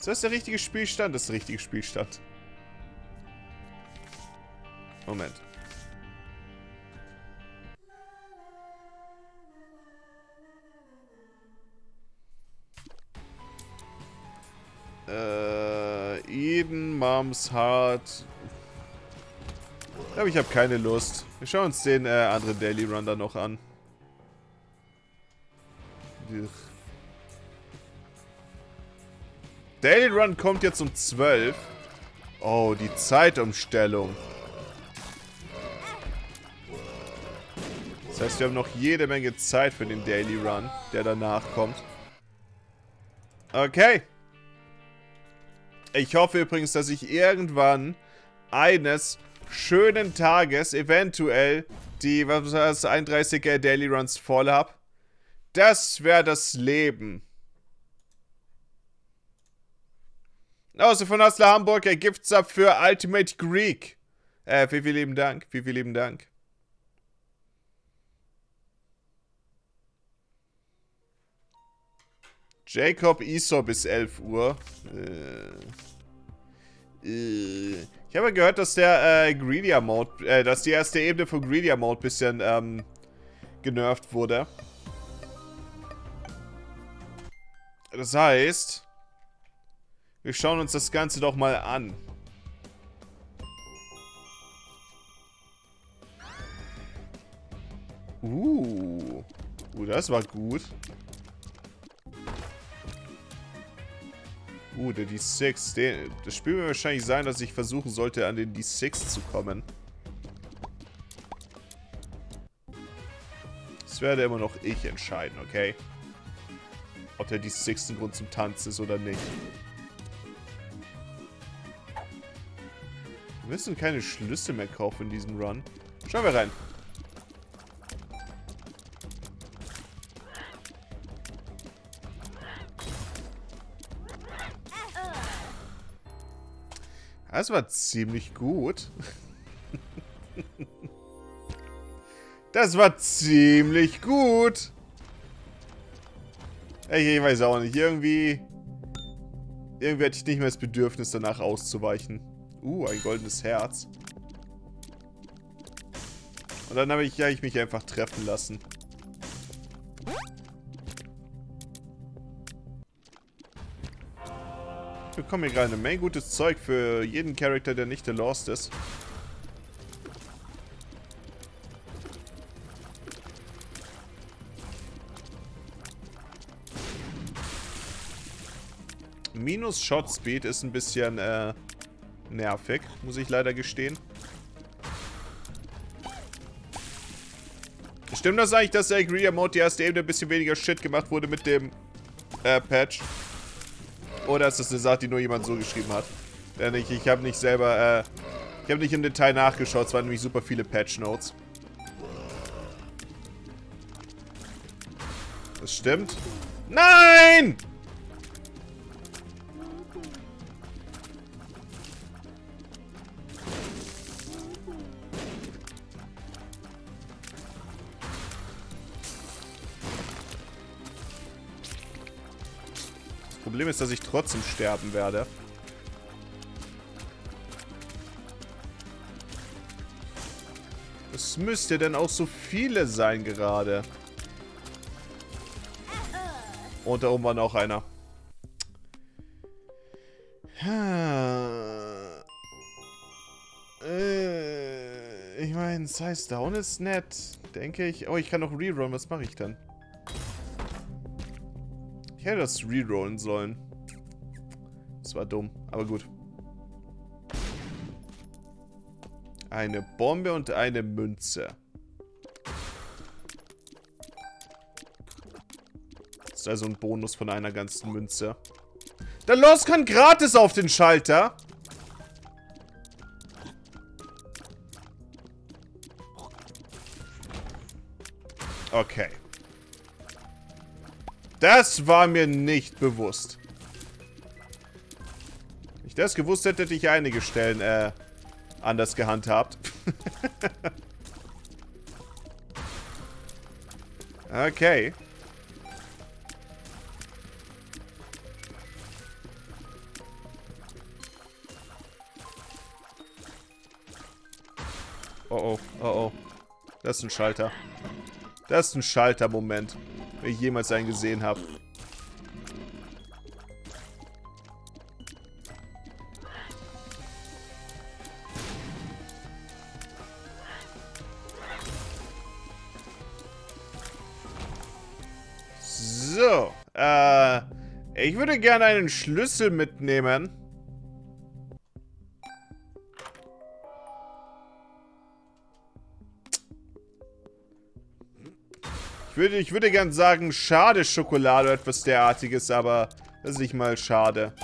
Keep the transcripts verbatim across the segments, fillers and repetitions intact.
Ist das der richtige Spielstand? Das ist der richtige Spielstand. Moment. Äh, Eden, Moms Heart. Ich glaube, ich habe keine Lust. Wir schauen uns den äh, anderen Daily Run dann noch an. Daily Run kommt jetzt um zwölf. Oh, die Zeitumstellung. Das heißt, wir haben noch jede Menge Zeit für den Daily Run, der danach kommt. Okay. Ich hoffe übrigens, dass ich irgendwann eines schönen Tages eventuell die, was war das, einunddreißiger Daily Runs voll habe. Das wäre das Leben. Außer von Hustler Hamburg, er Gifts ab für Ultimate Greek. Äh, vielen, vielen lieben Dank. Vielen, vielen lieben Dank. Jacob Isor bis elf Uhr. Äh, äh. Ich habe gehört, dass der äh, Greedier Mode, äh, dass die erste Ebene von Greedier Mode ein bisschen ähm, genervt wurde. Das heißt, wir schauen uns das Ganze doch mal an. Uh, uh, das war gut. Uh, der D sechs. Den, das Spiel wird wahrscheinlich sein, dass ich versuchen sollte, an den D sechs zu kommen. Das werde immer noch ich entscheiden, okay? Ob der D sechs ein Grund zum Tanzen ist oder nicht. Wir müssen keine Schlüssel mehr kaufen in diesem Run. Schauen wir rein. Das war ziemlich gut. Das war ziemlich gut. Ich weiß auch nicht. Irgendwie... Irgendwie hatte ich nicht mehr das Bedürfnis, danach auszuweichen. Uh, ein goldenes Herz. Und dann habe ich, ja, ich mich einfach treffen lassen. Ich bekomme hier gerade eine Menge gutes Zeug für jeden Charakter, der nicht der Lost ist. Minus Shot Speed ist ein bisschen äh, nervig, muss ich leider gestehen. Stimmt das eigentlich, dass der Greedier Mode die erste Ebene ein bisschen weniger Shit gemacht wurde mit dem äh, Patch? Oder ist das eine Sache, die nur jemand so geschrieben hat? Denn ich, ich habe nicht selber, äh, ich habe nicht im Detail nachgeschaut, es waren nämlich super viele Patch Notes. Das stimmt. Nein! Das Problem ist, dass ich trotzdem sterben werde. Es müsste denn auch so viele sein gerade. Und da oben war noch einer. Ich meine, Size Down ist nett. Denke ich. Oh, ich kann noch rerollen. Was mache ich dann? Ich hätte das rerollen sollen. Das war dumm, aber gut. Eine Bombe und eine Münze. Das ist also ein Bonus von einer ganzen Münze. Der Lost kann gratis auf den Schalter. Okay. Das war mir nicht bewusst. Wenn ich das gewusst hätte, hätte ich einige Stellen äh, anders gehandhabt. Okay. Oh oh, oh oh. Das ist ein Schalter. Das ist ein Schalter-Moment, wenn ich jemals einen gesehen habe. So, äh, ich würde gerne einen Schlüssel mitnehmen. Ich würde, ich würde gern sagen, schade Schokolade oder etwas derartiges, aber das ist nicht mal schade.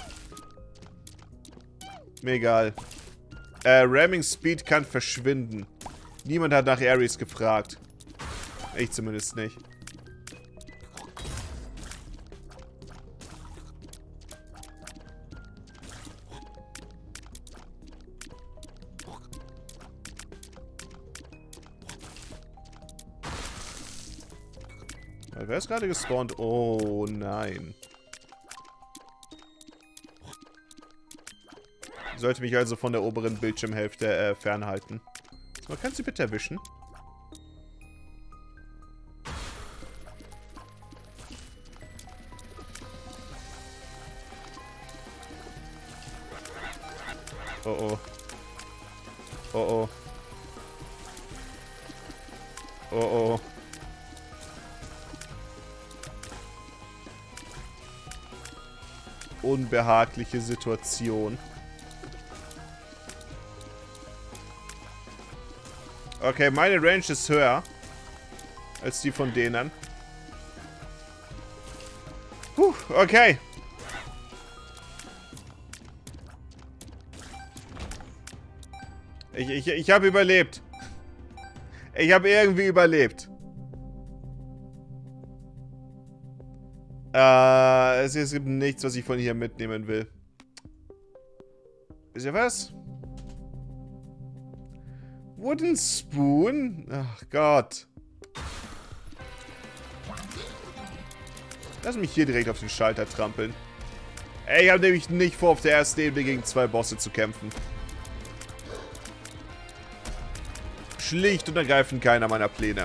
Mir egal. Äh, Ramming Speed kann verschwinden. Niemand hat nach Ares gefragt. Ich zumindest nicht. Wer ist gerade gespawnt? Oh nein. Ich sollte mich also von der oberen Bildschirmhälfte äh, fernhalten. So, kannst du bitte erwischen? Oh oh. Oh oh. Oh oh. Unbehagliche Situation. Okay, meine Range ist höher als die von denen. Puh, okay. Ich, ich, ich habe überlebt. Ich habe irgendwie überlebt. Äh, es, es gibt nichts, was ich von hier mitnehmen will. Wisst ihr was? Wooden Spoon? Ach Gott. Lass mich hier direkt auf den Schalter trampeln. Ey, ich habe nämlich nicht vor, auf der ersten Ebene gegen zwei Bosse zu kämpfen. Schlicht und ergreifend keiner meiner Pläne.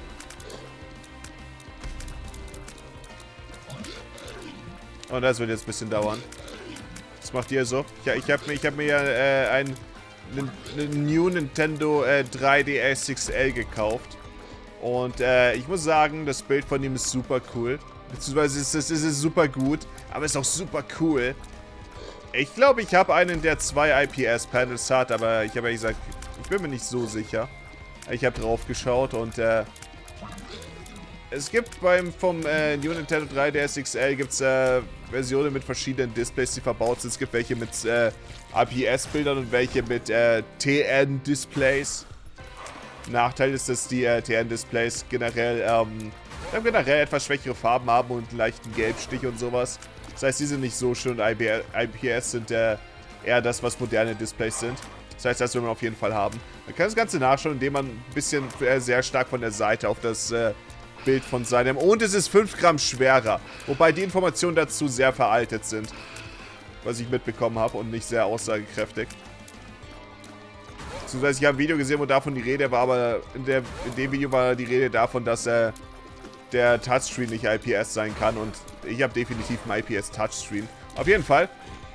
Und das wird jetzt ein bisschen dauern. Was macht ihr so? Ja, ich habe mir, ich hab mir ja äh, ein, ein New Nintendo äh, drei D S X L gekauft. Und äh, ich muss sagen, das Bild von ihm ist super cool. Beziehungsweise ist es ist, ist super gut, aber ist auch super cool. Ich glaube, ich habe einen, der zwei I P S-Panels hat, aber ich habe ehrlich gesagt, ich bin mir nicht so sicher. Ich habe drauf geschaut und äh, es gibt beim vom äh, New Nintendo drei D S X L gibt's äh, Versionen mit verschiedenen Displays, die verbaut sind. Es gibt welche mit äh, I P S-Bildern und welche mit äh, T N-Displays. Nachteil ist, dass die äh, T N-Displays generell, ähm, generell etwas schwächere Farben haben und einen leichten Gelbstich und sowas. Das heißt, die sind nicht so schön und I P S sind äh, eher das, was moderne Displays sind. Das heißt, das will man auf jeden Fall haben. Man kann das Ganze nachschauen, indem man ein bisschen äh, sehr stark von der Seite auf das äh, Bild von seinem... Und es ist fünf Gramm schwerer. Wobei die Informationen dazu sehr veraltet sind. Was ich mitbekommen habe und nicht sehr aussagekräftig. Beziehungsweise ich habe ein Video gesehen, wo davon die Rede war, aber in, der, in dem Video war die Rede davon, dass äh, der Touchscreen nicht I P S sein kann. Und ich habe definitiv einen I P S-Touchscreen. Auf jeden Fall.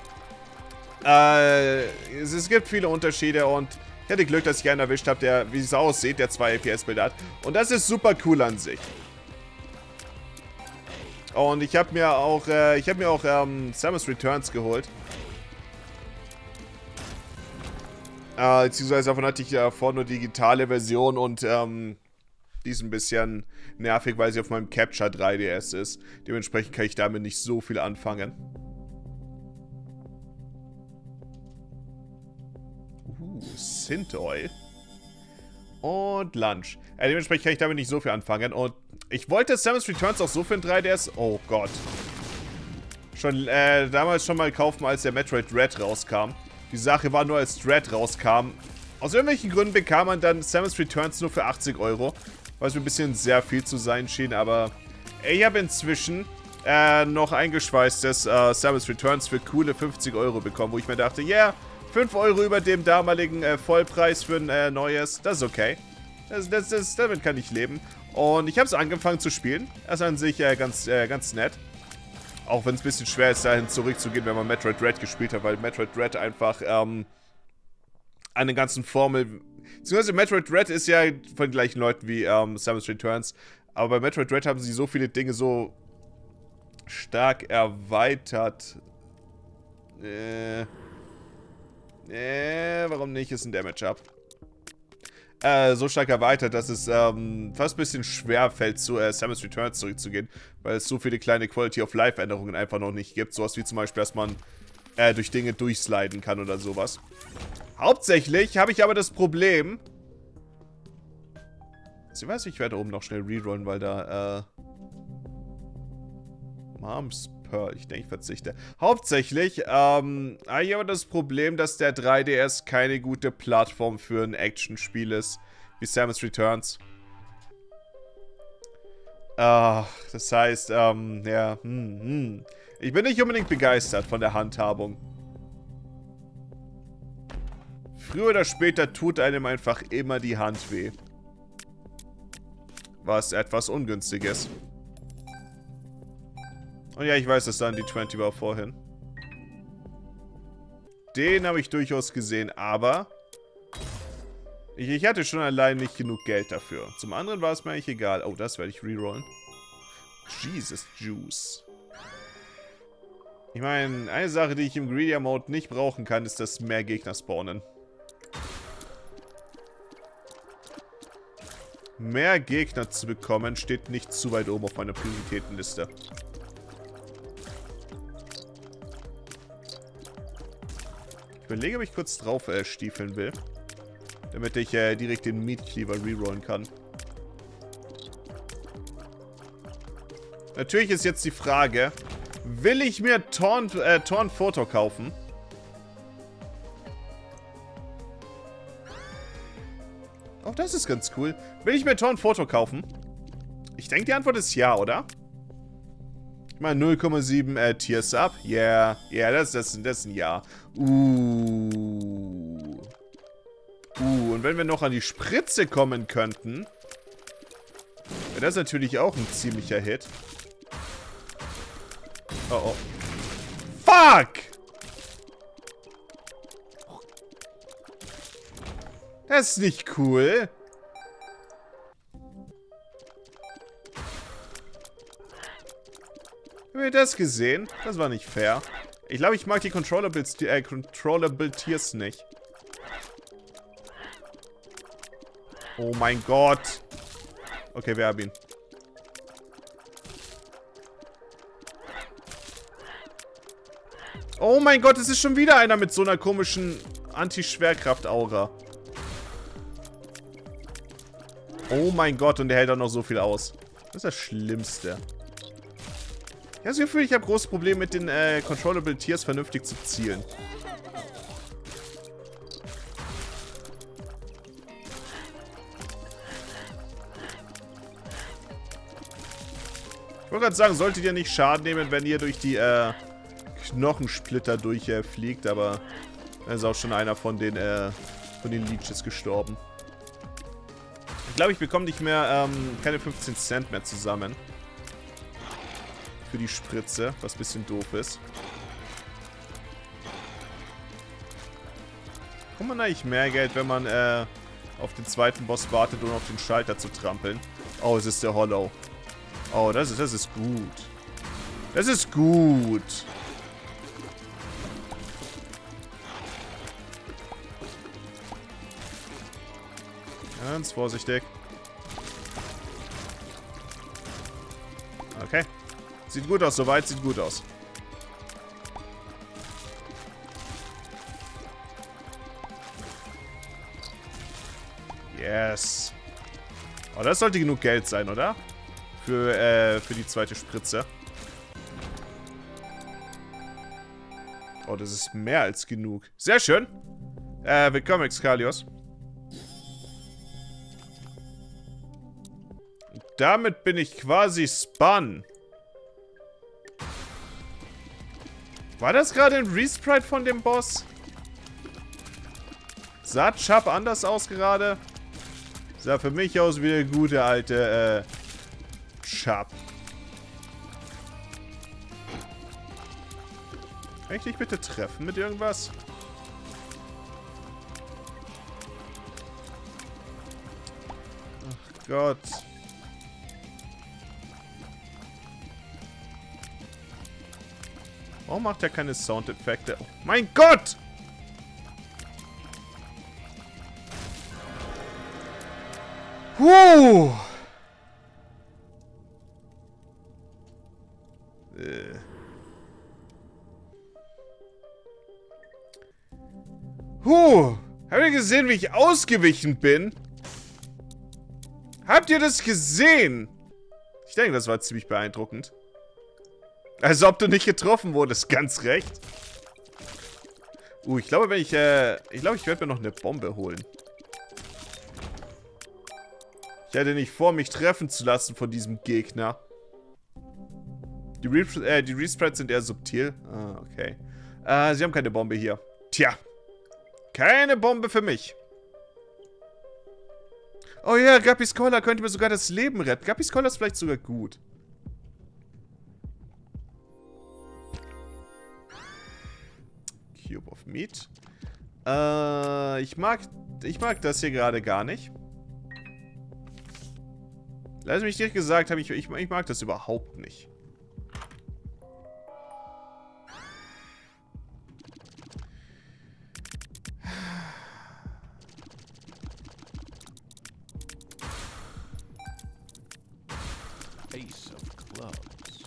Äh, es, es gibt viele Unterschiede und ich hatte Glück, dass ich einen erwischt habe, der, wie es aussieht, der zwei I P S-Bilder hat. Und das ist super cool an sich. Und ich habe mir auch, äh, ich habe mir auch ähm, Samus Returns geholt. Äh, beziehungsweise davon hatte ich ja vorher nur digitale Version und ähm, die ist ein bisschen nervig, weil sie auf meinem Capture drei D S ist. Dementsprechend kann ich damit nicht so viel anfangen. Uh, Synth Oil. Und Lunch. Äh, dementsprechend kann ich damit nicht so viel anfangen. Und ich wollte Samus Returns auch so für ein drei D S. Oh Gott. Schon äh, damals schon mal kaufen, als der Metroid Dread rauskam. Die Sache war nur, als Dread rauskam. Aus irgendwelchen Gründen bekam man dann Samus Returns nur für achtzig Euro. Was mir ein bisschen sehr viel zu sein schien. Aber ich habe inzwischen äh, noch eingeschweißtes äh, Samus Returns für coole fünfzig Euro bekommen. Wo ich mir dachte, ja, yeah, fünf Euro über dem damaligen äh, Vollpreis für ein äh, neues. Das ist okay. Das, das, das, damit kann ich leben. Und ich habe es angefangen zu spielen. Das ist an sich äh, ganz, äh, ganz nett. Auch wenn es ein bisschen schwer ist, dahin zurückzugehen, wenn man Metroid Dread gespielt hat, weil Metroid Dread einfach ähm, eine ganzen Formel... Beziehungsweise Metroid Dread ist ja von den gleichen Leuten wie ähm, Samus Returns. Aber bei Metroid Dread haben sie so viele Dinge so stark erweitert. Äh... Äh, warum nicht? Ist ein Damage-Up. Äh, so stark erweitert, dass es ähm, fast ein bisschen schwer fällt, zu äh, Samus Returns zurückzugehen, weil es so viele kleine Quality-of-Life-Änderungen einfach noch nicht gibt. Sowas wie zum Beispiel, dass man äh, durch Dinge durchsliden kann oder sowas. Hauptsächlich habe ich aber das Problem... Ich weiß, ich werde oben noch schnell rerollen, weil da, äh... Mom's Pearl, ich denke, ich verzichte. Hauptsächlich, ähm, habe ich aber das Problem, dass der drei D S keine gute Plattform für ein Action-Spiel ist, wie Samus Returns. Ah, das heißt, ähm, ja, hm, hm. Ich bin nicht unbedingt begeistert von der Handhabung. Früher oder später tut einem einfach immer die Hand weh. Was etwas ungünstig ist. Und ja, ich weiß, dass da ein D zwanzig war vorhin. Den habe ich durchaus gesehen, aber... Ich, ich hatte schon allein nicht genug Geld dafür. Zum anderen war es mir eigentlich egal. Oh, das werde ich rerollen. Jesus Juice. Ich meine, eine Sache, die ich im Greedier Mode nicht brauchen kann, ist, dass mehr Gegner spawnen. Mehr Gegner zu bekommen, steht nicht zu weit oben auf meiner Prioritätenliste. Ich überlege, ob ich kurz drauf äh, stiefeln will. Damit ich äh, direkt den Meat Cleaver rerollen kann. Natürlich ist jetzt die Frage, will ich mir Torn, äh, Torn Photo kaufen? Oh, das ist ganz cool. Will ich mir Torn Photo kaufen? Ich denke, die Antwort ist ja, oder? Ich meine, null Komma sieben äh, Tiers up. Yeah. Yeah, das, das, das ist ein Ja. Uh. Uh, und wenn wir noch an die Spritze kommen könnten, wäre das natürlich auch ein ziemlicher Hit. Oh, oh. Fuck! Das ist nicht cool. Haben wir das gesehen? Das war nicht fair. Ich glaube, ich mag die Controllable, äh, Controllable Tiers nicht. Oh mein Gott. Okay, wir haben ihn. Oh mein Gott, es ist schon wieder einer mit so einer komischen Anti-Schwerkraft-Aura. Oh mein Gott, und der hält auch noch so viel aus. Das ist das Schlimmste. Ich habe das Gefühl, ich habe großes Problem mit den äh, Controllable Tiers vernünftig zu zielen. Ich wollte gerade sagen, solltet ihr nicht Schaden nehmen, wenn ihr durch die äh, Knochensplitter durchfliegt, äh, aber dann ist auch schon einer von den, äh, von den Leeches gestorben. Ich glaube, ich bekomme nicht mehr, ähm, keine fünfzehn Cent mehr zusammen. Für die Spritze, was ein bisschen doof ist. Kommt man eigentlich mehr Geld, wenn man, äh, auf den zweiten Boss wartet, um auf den Schalter zu trampeln? Oh, es ist der Hollow. Oh, das ist, das ist gut. Das ist gut. Ganz vorsichtig. Okay. Sieht gut aus, soweit sieht gut aus. Yes. Oh, das sollte genug Geld sein, oder? Für, äh, für die zweite Spritze. Oh, das ist mehr als genug. Sehr schön. Äh, willkommen, Excalios. Damit bin ich quasi spun. War das gerade ein Resprite von dem Boss? Sah Chubb anders aus gerade? Sah für mich aus wie der gute alte, äh, Chubb. Kann ich dich bitte treffen mit irgendwas? Ach Gott. Warum macht er keine Soundeffekte? Oh mein Gott! Huh! Äh. Huh! Habt ihr gesehen, wie ich ausgewichen bin? Habt ihr das gesehen? Ich denke, das war ziemlich beeindruckend. Als ob du nicht getroffen wurdest, ganz recht. Uh, ich glaube, wenn ich, äh, ich glaube, ich werde mir noch eine Bombe holen. Ich hätte nicht vor, mich treffen zu lassen von diesem Gegner. Die, Re äh, die Respreads sind eher subtil. Ah, okay. Äh, sie haben keine Bombe hier. Tja. Keine Bombe für mich. Oh ja, Guppy's Collar könnte mir sogar das Leben retten. Guppy's Collar ist vielleicht sogar gut. Cube of Meat. Äh, ich mag, ich mag das hier gerade gar nicht. Lass mich direkt gesagt haben, ich, ich, ich mag das überhaupt nicht. Ace of Clubs.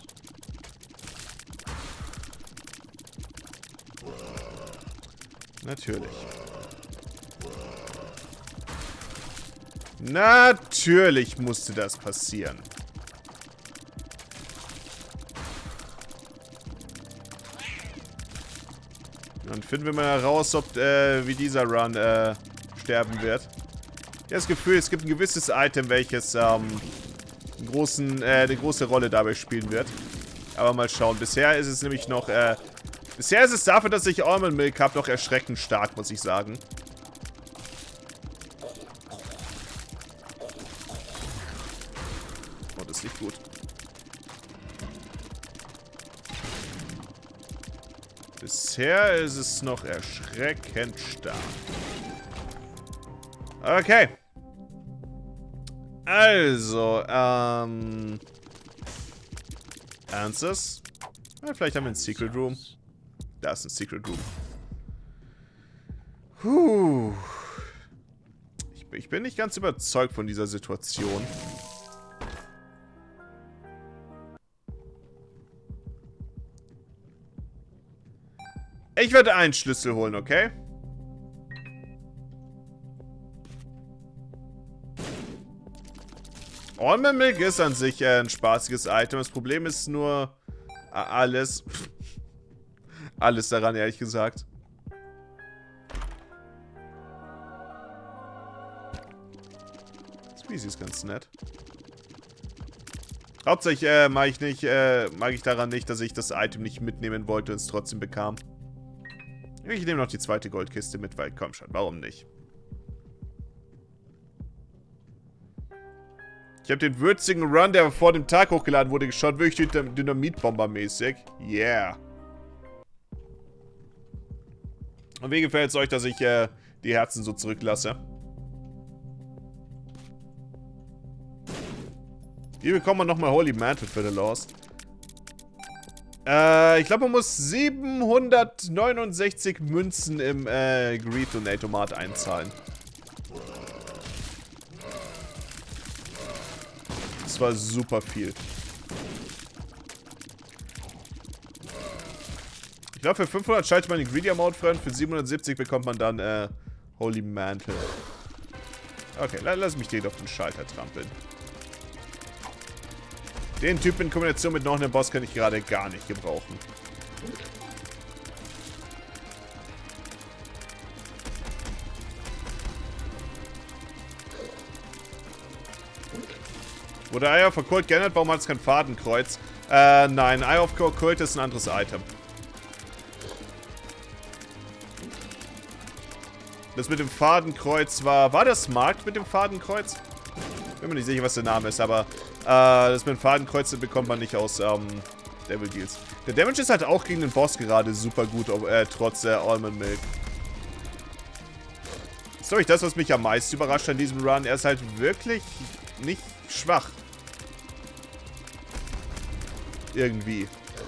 Natürlich. Natürlich musste das passieren. Dann finden wir mal heraus, ob, äh, wie dieser Run, äh, sterben wird. Ich habe das Gefühl, es gibt ein gewisses Item, welches, ähm, einen großen, äh, eine große Rolle dabei spielen wird. Aber mal schauen. Bisher ist es nämlich noch, äh, bisher ist es dafür, dass ich Almond Milk habe, noch erschreckend stark, muss ich sagen. Oh, das liegt gut. Bisher ist es noch erschreckend stark. Okay. Also, ähm... Ernstes? Ja, vielleicht haben wir einen Secret Room. Da ist ein Secret Room. Puh. Ich, ich bin nicht ganz überzeugt von dieser Situation. Ich werde einen Schlüssel holen, okay? Almond Milk ist an sich äh, ein spaßiges Item. Das Problem ist nur äh, alles. alles daran, ehrlich gesagt. Squeezy ist ganz nett. Hauptsächlich äh, mag ich nicht, äh, mag ich daran nicht, dass ich das Item nicht mitnehmen wollte und es trotzdem bekam. Ich nehme noch die zweite Goldkiste mit, weil komm schon, warum nicht? Ich habe den würzigen Run, der vor dem Tag hochgeladen wurde, geschaut, wirklich Dynamitbomber-mäßig. Yeah. Und wie gefällt es euch, dass ich äh, die Herzen so zurücklasse? Hier bekommen wir nochmal Holy Mantle für The Lost. Äh, ich glaube, man muss siebenhundertneunundsechzig Münzen im äh, Greed Donate-Tomat einzahlen. Das war super viel. Ich glaube, für fünfhundert schaltet man den Greedy Mode frei und für siebenhundertsiebzig bekommt man dann äh, Holy Mantle. Okay, lass mich den auf den Schalter trampeln. Den Typ in Kombination mit noch einem Boss kann ich gerade gar nicht gebrauchen. Wurde Eye of Occult geändert? Warum hat es kein Fadenkreuz? Äh, nein. Eye of Occult ist ein anderes Item. Das mit dem Fadenkreuz war... War das Markt mit dem Fadenkreuz? Bin mir nicht sicher, was der Name ist, aber... Äh, das mit dem Fadenkreuz bekommt man nicht aus ähm, Devil Deals. Der Damage ist halt auch gegen den Boss gerade super gut, äh, trotz äh, Almond Milk. Das ist, glaube ich, das, was mich am meisten überrascht an diesem Run. Er ist halt wirklich nicht schwach. Irgendwie.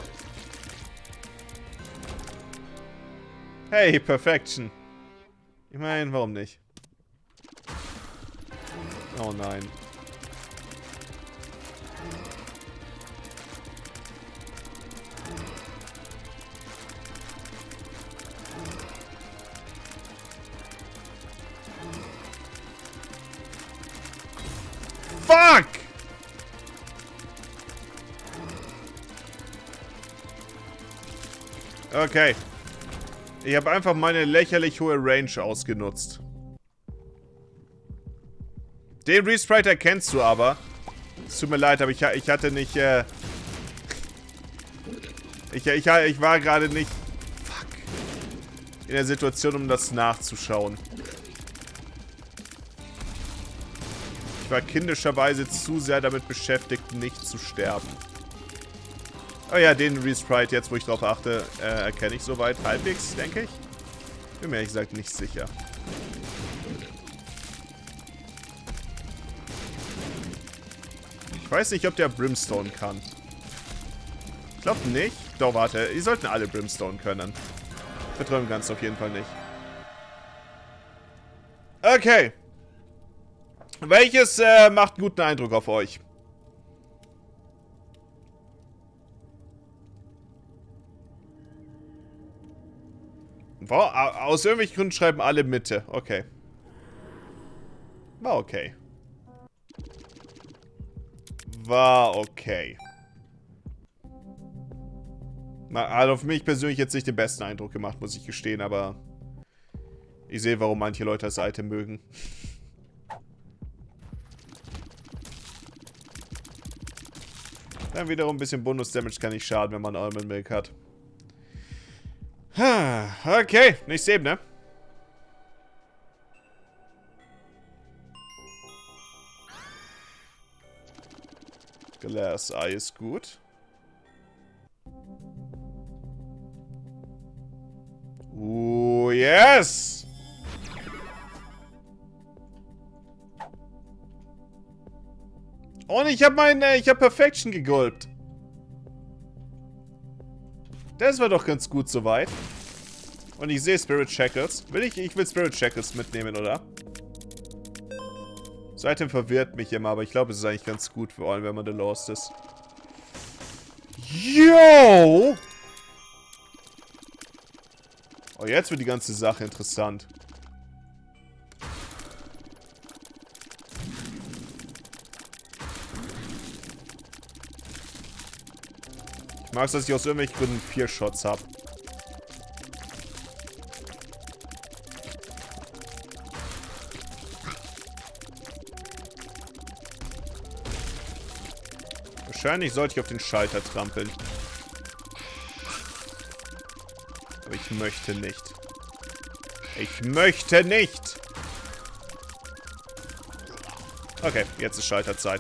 Hey, Perfection. Ich meine, warum nicht? Oh nein. Fuck! Okay. Ich habe einfach meine lächerlich hohe Range ausgenutzt. Den Resprite erkennst du aber. Es tut mir leid, aber ich, ich hatte nicht... Äh ich, ich, ich war gerade nicht... Fuck. In der Situation, um das nachzuschauen. Ich war kindischerweise zu sehr damit beschäftigt, nicht zu sterben. Oh ja, den Resprite, jetzt wo ich drauf achte, äh, erkenne ich soweit halbwegs, denke ich. Bin mir ehrlich gesagt nicht sicher. Ich weiß nicht, ob der Brimstone kann. Ich glaube nicht. Doch, warte. Die sollten alle Brimstone können. Verträumen ganz auf jeden Fall nicht. Okay. Welches äh, macht einen guten Eindruck auf euch? Wow, aus irgendwelchen Gründen schreiben alle Mitte. Okay. War okay. War okay. Hat auf mich persönlich jetzt nicht den besten Eindruck gemacht, muss ich gestehen, aber ich sehe, warum manche Leute das Item mögen. Dann wiederum ein bisschen Bonus-Damage kann nicht schaden, wenn man Almond Milk hat. Okay, nicht sehen, ne? Glass Eye ist gut. Oh, yes! Und ich habe mein, äh, ich habe Perfection gegulpt. Das war doch ganz gut soweit. Und ich sehe Spirit Shackles. Will ich? Ich will Spirit Shackles mitnehmen, oder? Das Item verwirrt mich immer, aber ich glaube, es ist eigentlich ganz gut, vor allem, wenn man The Lost ist. Yo! Oh, jetzt wird die ganze Sache interessant. Ich mag es, dass ich aus irgendwelchen Gründen vier Shots habe. Wahrscheinlich sollte ich auf den Schalter trampeln. Aber ich möchte nicht. Ich möchte nicht! Okay, jetzt ist Schalterzeit.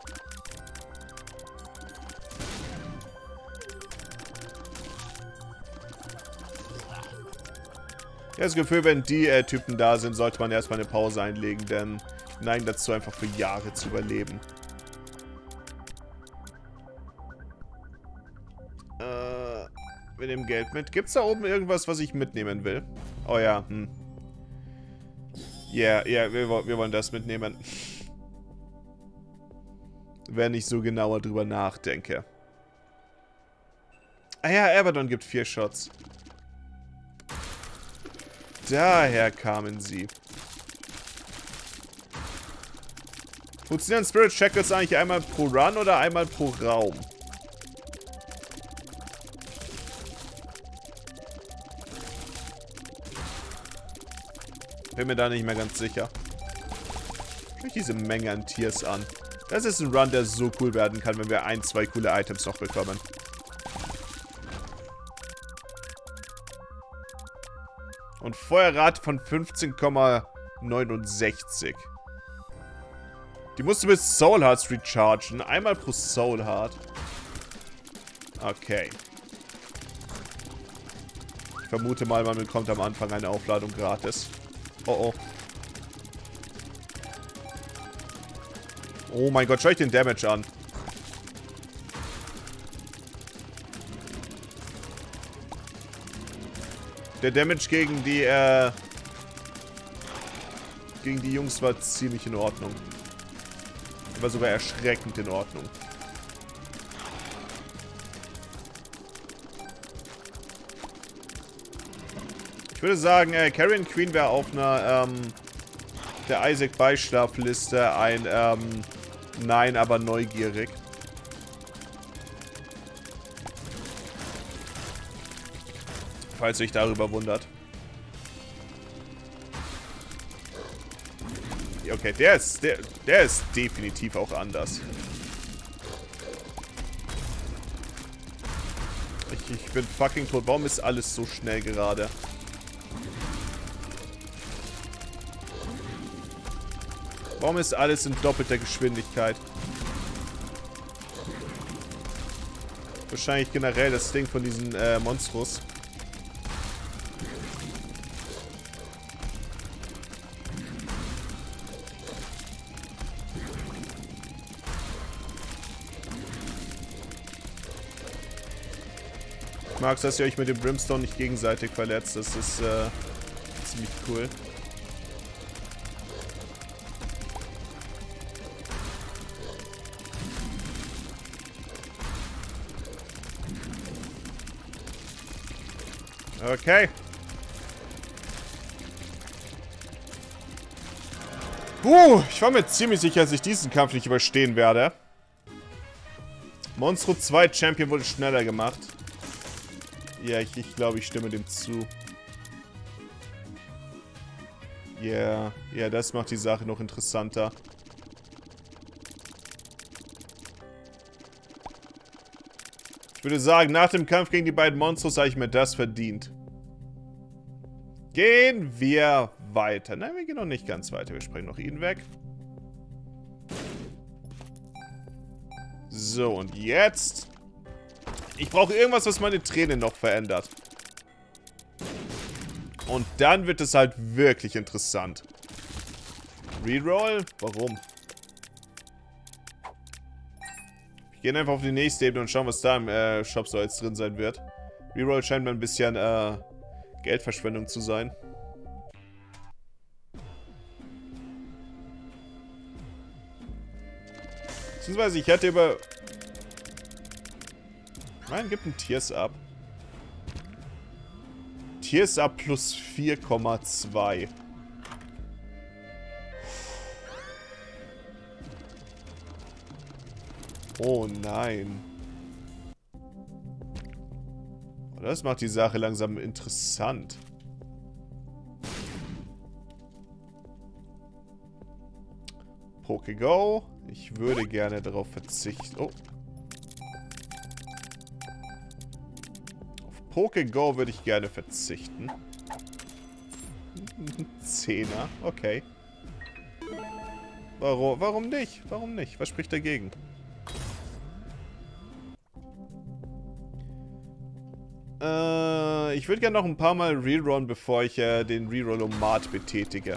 Ich habe das Gefühl, wenn die äh, Typen da sind, sollte man erstmal eine Pause einlegen, denn die neigen dazu, einfach für Jahre zu überleben. Äh, wir nehmen Geld mit. Gibt es da oben irgendwas, was ich mitnehmen will? Oh ja, hm. Ja, yeah, ja, yeah, wir, wir wollen das mitnehmen. Wenn ich so genauer drüber nachdenke. Ah ja, Abaddon gibt vier Shots. Daher kamen sie. Funktionieren Spirit Shackles eigentlich einmal pro Run oder einmal pro Raum? Bin mir da nicht mehr ganz sicher. Schau ich diese Menge an Tiers an. Das ist ein Run, der so cool werden kann, wenn wir ein, zwei coole Items noch bekommen. Und Feuerrate von fünfzehn Komma neunundsechzig. Die musst du mit Soul Hearts rechargen. Einmal pro Soul Heart. Okay. Ich vermute mal, man bekommt am Anfang eine Aufladung gratis. Oh oh. Oh mein Gott, schau ich den Damage an. Der Damage gegen die, äh... gegen die Jungs war ziemlich in Ordnung. War sogar erschreckend in Ordnung. Ich würde sagen, äh, Carrion Queen wäre auf einer, ähm... der Isaac Beischlafliste ein, ähm... Nein, aber neugierig. Falls ihr euch darüber wundert. Okay, der ist, der, der ist definitiv auch anders. Ich, ich bin fucking tot. Warum ist alles so schnell gerade? Warum ist alles in doppelter Geschwindigkeit? Wahrscheinlich generell das Ding von diesen äh, Monstros. Ich mag es, dass ihr euch mit dem Brimstone nicht gegenseitig verletzt. Das ist äh, ziemlich cool. Okay. Puh, ich war mir ziemlich sicher, dass ich diesen Kampf nicht überstehen werde. Monstro zwei Champion wurde schneller gemacht. Ja, ich, ich glaube, ich stimme dem zu. Ja, yeah, ja, yeah, das macht die Sache noch interessanter. Ich würde sagen, nach dem Kampf gegen die beiden Monstros habe ich mir das verdient. Gehen wir weiter. Nein, wir gehen noch nicht ganz weiter. Wir springen noch ihn weg. So, und jetzt... Ich brauche irgendwas, was meine Tränen noch verändert. Und dann wird es halt wirklich interessant. Reroll? Warum? Wir gehen einfach auf die nächste Ebene und schauen, was da im äh, Shop so jetzt drin sein wird. Reroll scheint mir ein bisschen äh, Geldverschwendung zu sein. Beziehungsweise ich hätte über... Nein, gibt ein Tears Up. Tears Up plus vier Komma zwei. Oh nein. Das macht die Sache langsam interessant. Pokego. Ich würde gerne darauf verzichten. Oh. Auf Pokego würde ich gerne verzichten. Zehner. Okay. Warum, warum nicht? Warum nicht? Was spricht dagegen? Äh, ich würde gerne noch ein paar Mal rerollen, bevor ich äh, den Reroll-O-Mat betätige.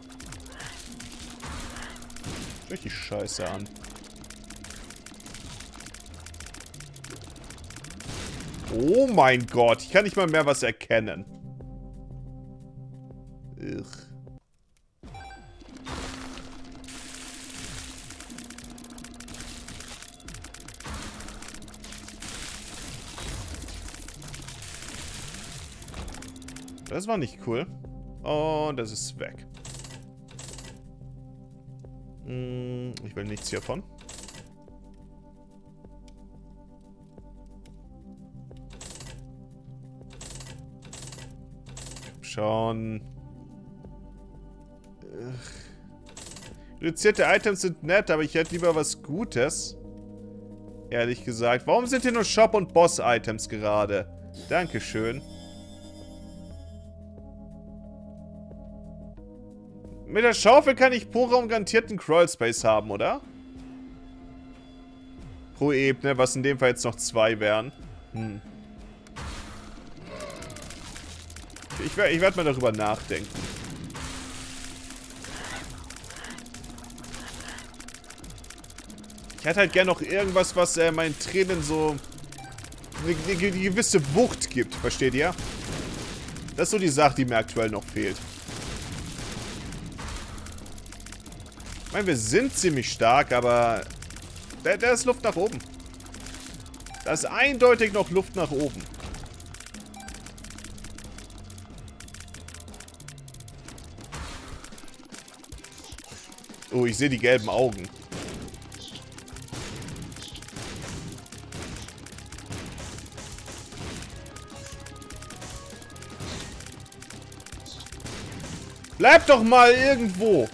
Schau die Scheiße an. Oh mein Gott, ich kann nicht mal mehr was erkennen. Ugh. Das war nicht cool. Und das ist weg. Hm, ich will nichts hiervon. Schauen. Reduzierte Items sind nett, aber ich hätte lieber was Gutes. Ehrlich gesagt. Warum sind hier nur Shop- und Boss-Items gerade? Dankeschön. Mit der Schaufel kann ich pro Raum garantierten Crawl Space haben, oder? Pro Ebene, was in dem Fall jetzt noch zwei wären. Hm. Ich, ich werde mal darüber nachdenken. Ich hätte halt gerne noch irgendwas, was äh, meinen Tränen so eine, eine, eine gewisse Wucht gibt, versteht ihr? Das ist so die Sache, die mir aktuell noch fehlt. Ich meine, wir sind ziemlich stark, aber da, da ist Luft nach oben. Da ist eindeutig noch Luft nach oben. Oh, ich sehe die gelben Augen. Bleib doch mal irgendwo.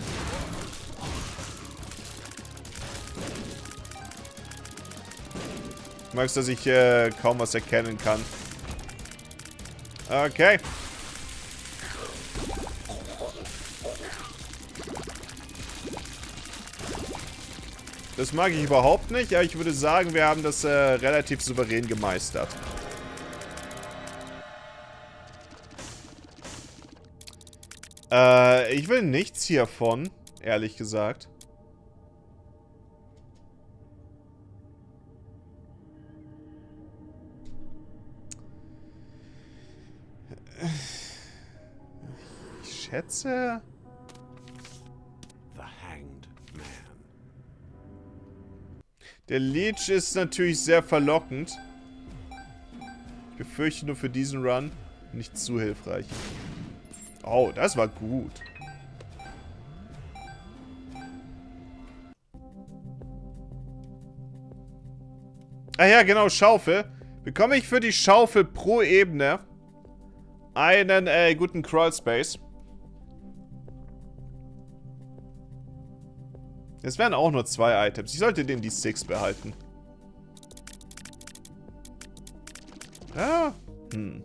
Ich mag's, dass ich äh, kaum was erkennen kann. Okay. Das mag ich überhaupt nicht, aber ich würde sagen, wir haben das äh, relativ souverän gemeistert. Äh, ich will nichts hiervon, ehrlich gesagt. Ich schätze... The Hanged Man. Der Leech ist natürlich sehr verlockend. Ich befürchte nur für diesen Run nicht zu hilfreich. Oh, das war gut. Ah ja, genau, Schaufel. Bekomme ich für die Schaufel pro Ebene einen äh, guten Crawl Space. Es wären auch nur zwei Items. Ich sollte den die Six behalten. Ja. Hm.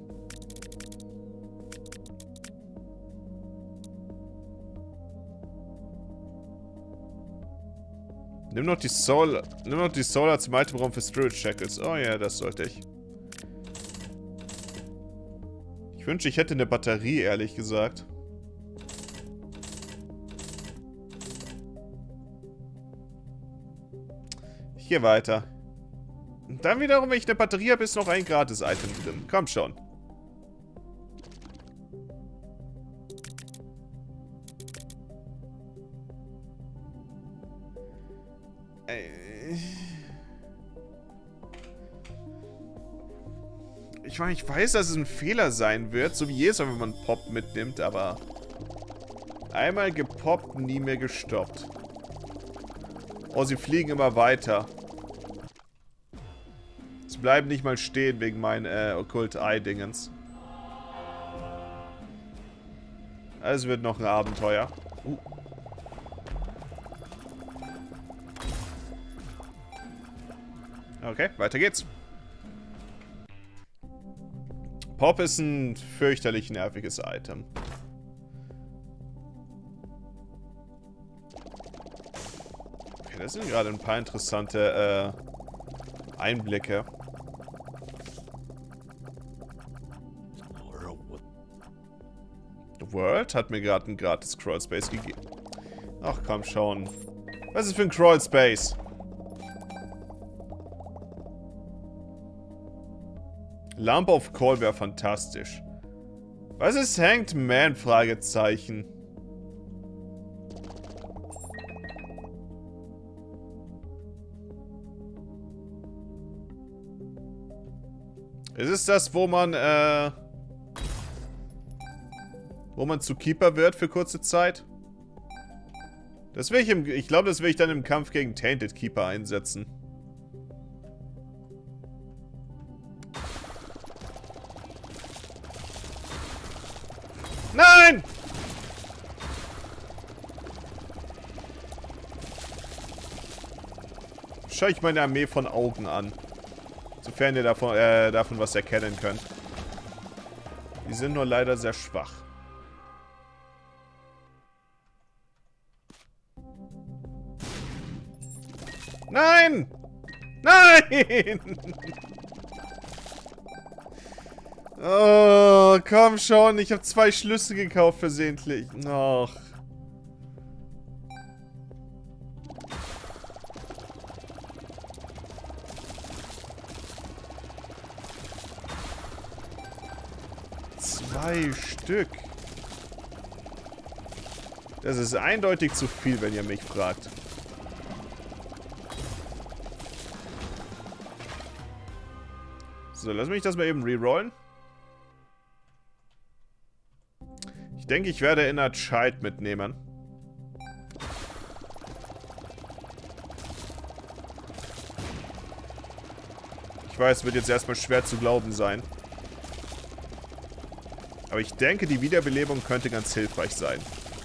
Nimm noch die Soul. Nimm noch die Soul zum Itemraum für Spirit Shackles. Oh ja, das sollte ich. Ich wünsche, ich hätte eine Batterie, ehrlich gesagt. Ich gehe weiter. Und dann wiederum, wenn ich eine Batterie habe, ist noch ein Gratis-Item drin. Komm schon. Ich meine, ich weiß, dass es ein Fehler sein wird, so wie jedes Mal, wenn man Pop mitnimmt, aber einmal gepoppt, nie mehr gestoppt. Oh, sie fliegen immer weiter. Sie bleiben nicht mal stehen wegen meinen äh, Okkult-Eye-Dingens. Es wird noch ein Abenteuer. Uh. Okay, weiter geht's. Pop ist ein fürchterlich nerviges Item. Okay, das sind gerade ein paar interessante äh, Einblicke. The World hat mir gerade einen gratis Crawl Space gegeben. Ach komm schon. Was ist für ein Crawl Space? Lamp of Call wäre fantastisch. Was ist Hanged Man? Fragezeichen. Ist es das, wo man, äh... wo man zu Keeper wird für kurze Zeit? Das will ich im... Ich glaube, das will ich dann im Kampf gegen Tainted Keeper einsetzen. Nein! Schau ich meine Armee von Augen an. Sofern ihr davon, äh, davon was erkennen könnt. Die sind nur leider sehr schwach. Nein! Nein! Oh, komm schon. Ich habe zwei Schlüssel gekauft versehentlich. Och. Zwei Stück. Das ist eindeutig zu viel, wenn ihr mich fragt. So, lass mich das mal eben rerollen. Ich denke, ich werde Inner Child mitnehmen. Ich weiß, es wird jetzt erstmal schwer zu glauben sein. Aber ich denke, die Wiederbelebung könnte ganz hilfreich sein.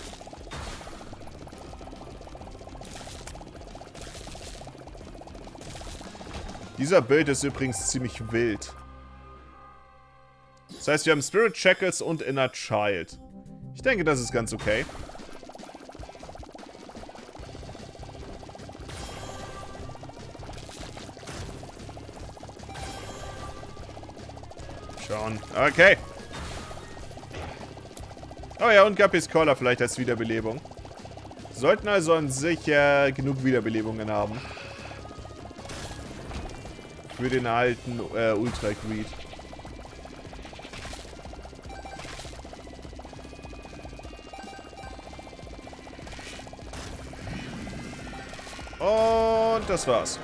Dieser Bild ist übrigens ziemlich wild. Das heißt, wir haben Spirit Shackles und Inner Child. Ich denke, das ist ganz okay. Schauen. Okay. Oh ja, und Guppy's Collar vielleicht als Wiederbelebung. Sollten also an sich äh, genug Wiederbelebungen haben. Für den alten äh, Ultra Greed. Und das war's.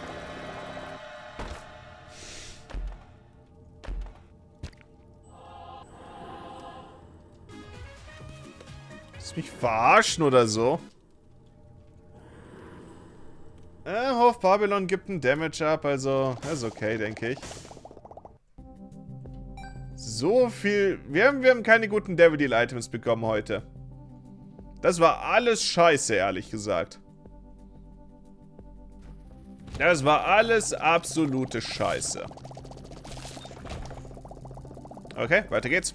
Willst du mich verarschen oder so? Äh, Hof Babylon gibt einen Damage ab, also das ist okay, denke ich. So viel... Wir haben, wir haben keine guten Devil Deal Items bekommen heute. Das war alles scheiße, ehrlich gesagt. Das war alles absolute Scheiße. Okay, weiter geht's.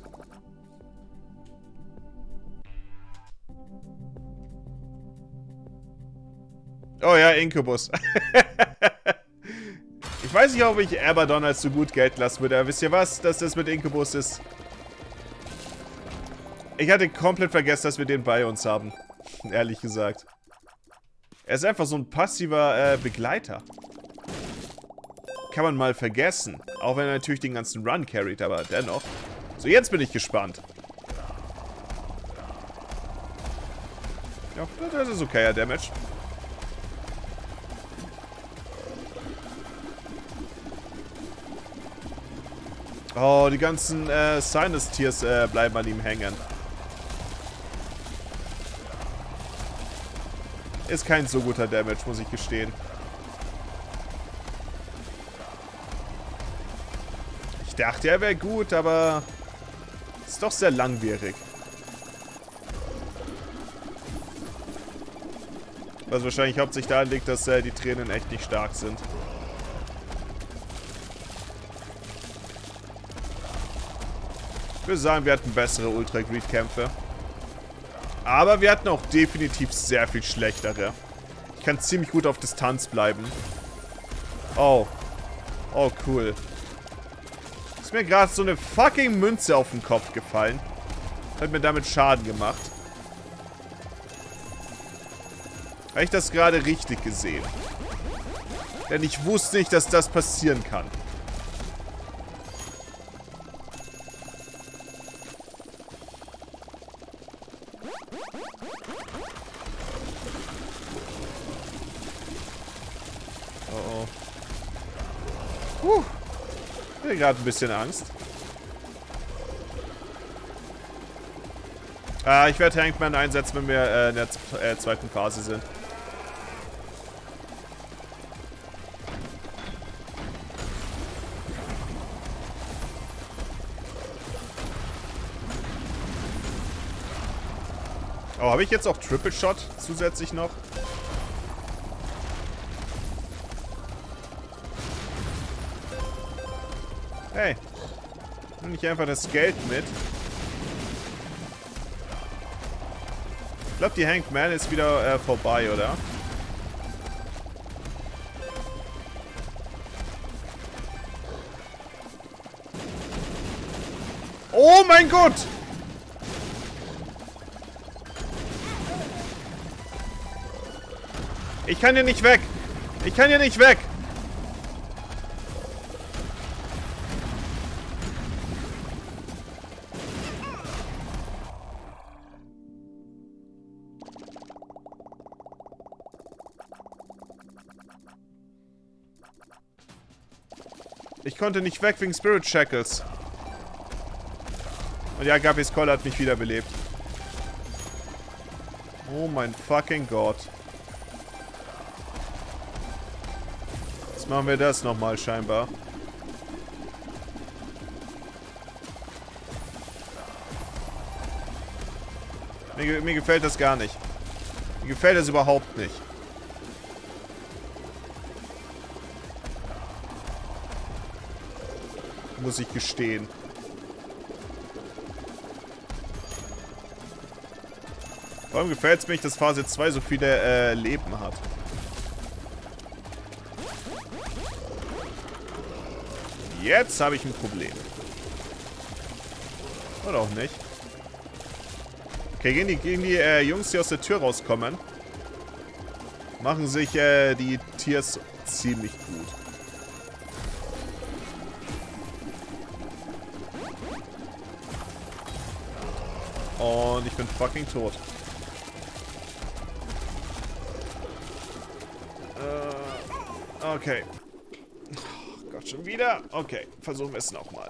Oh ja, Incubus. Ich weiß nicht, ob ich Abaddon als so gut gelten lassen würde, aber wisst ihr was, dass das mit Incubus ist? Ich hatte komplett vergessen, dass wir den bei uns haben. Ehrlich gesagt. Er ist einfach so ein passiver äh, Begleiter. Kann man mal vergessen. Auch wenn er natürlich den ganzen Run carried, aber dennoch. So, jetzt bin ich gespannt. Ja, das ist okay, ja, Damage. Oh, die ganzen äh, Sinus-Tiers äh, bleiben an ihm hängen. Ist kein so guter Damage, muss ich gestehen. Ich dachte, er wäre gut, aber ist doch sehr langwierig. Was wahrscheinlich hauptsächlich daran liegt, dass äh, die Tränen echt nicht stark sind. Ich würde sagen, wir hatten bessere Ultra Greed Kämpfe. Aber wir hatten auch definitiv sehr viel schlechtere. Ich kann ziemlich gut auf Distanz bleiben. Oh. Oh, cool. Ist mir gerade so eine fucking Münze auf den Kopf gefallen. Hat mir damit Schaden gemacht. Habe ich das gerade richtig gesehen? Denn ich wusste nicht, dass das passieren kann. Oh oh. Puh. Ich habe gerade ein bisschen Angst. Äh, ich werde Hangman einsetzen, wenn wir äh, in der äh, zweiten Phase sind. Oh, habe ich jetzt auch Triple Shot zusätzlich noch? Hey. Nimm nicht einfach das Geld mit. Ich glaube, die Hanged Man ist wieder äh, vorbei, oder? mein Gott! Ich kann hier nicht weg. Ich kann hier nicht weg. Ich konnte nicht weg wegen Spirit Shackles. Und ja, Gabby's Call hat mich wiederbelebt. Oh mein fucking Gott. Jetzt machen wir das nochmal scheinbar. Mir, mir gefällt das gar nicht. Mir gefällt das überhaupt nicht. Muss ich gestehen. Vor allem gefällt es mir, dass Phase zwei so viele äh, Leben hat. Jetzt habe ich ein Problem. Oder auch nicht. Okay, gehen die, gehen die äh, Jungs, die aus der Tür rauskommen, machen sich äh, die Tiers ziemlich gut. Und ich bin fucking tot. Äh, okay. Oh Gott, schon wieder? Okay, versuchen wir es nochmal.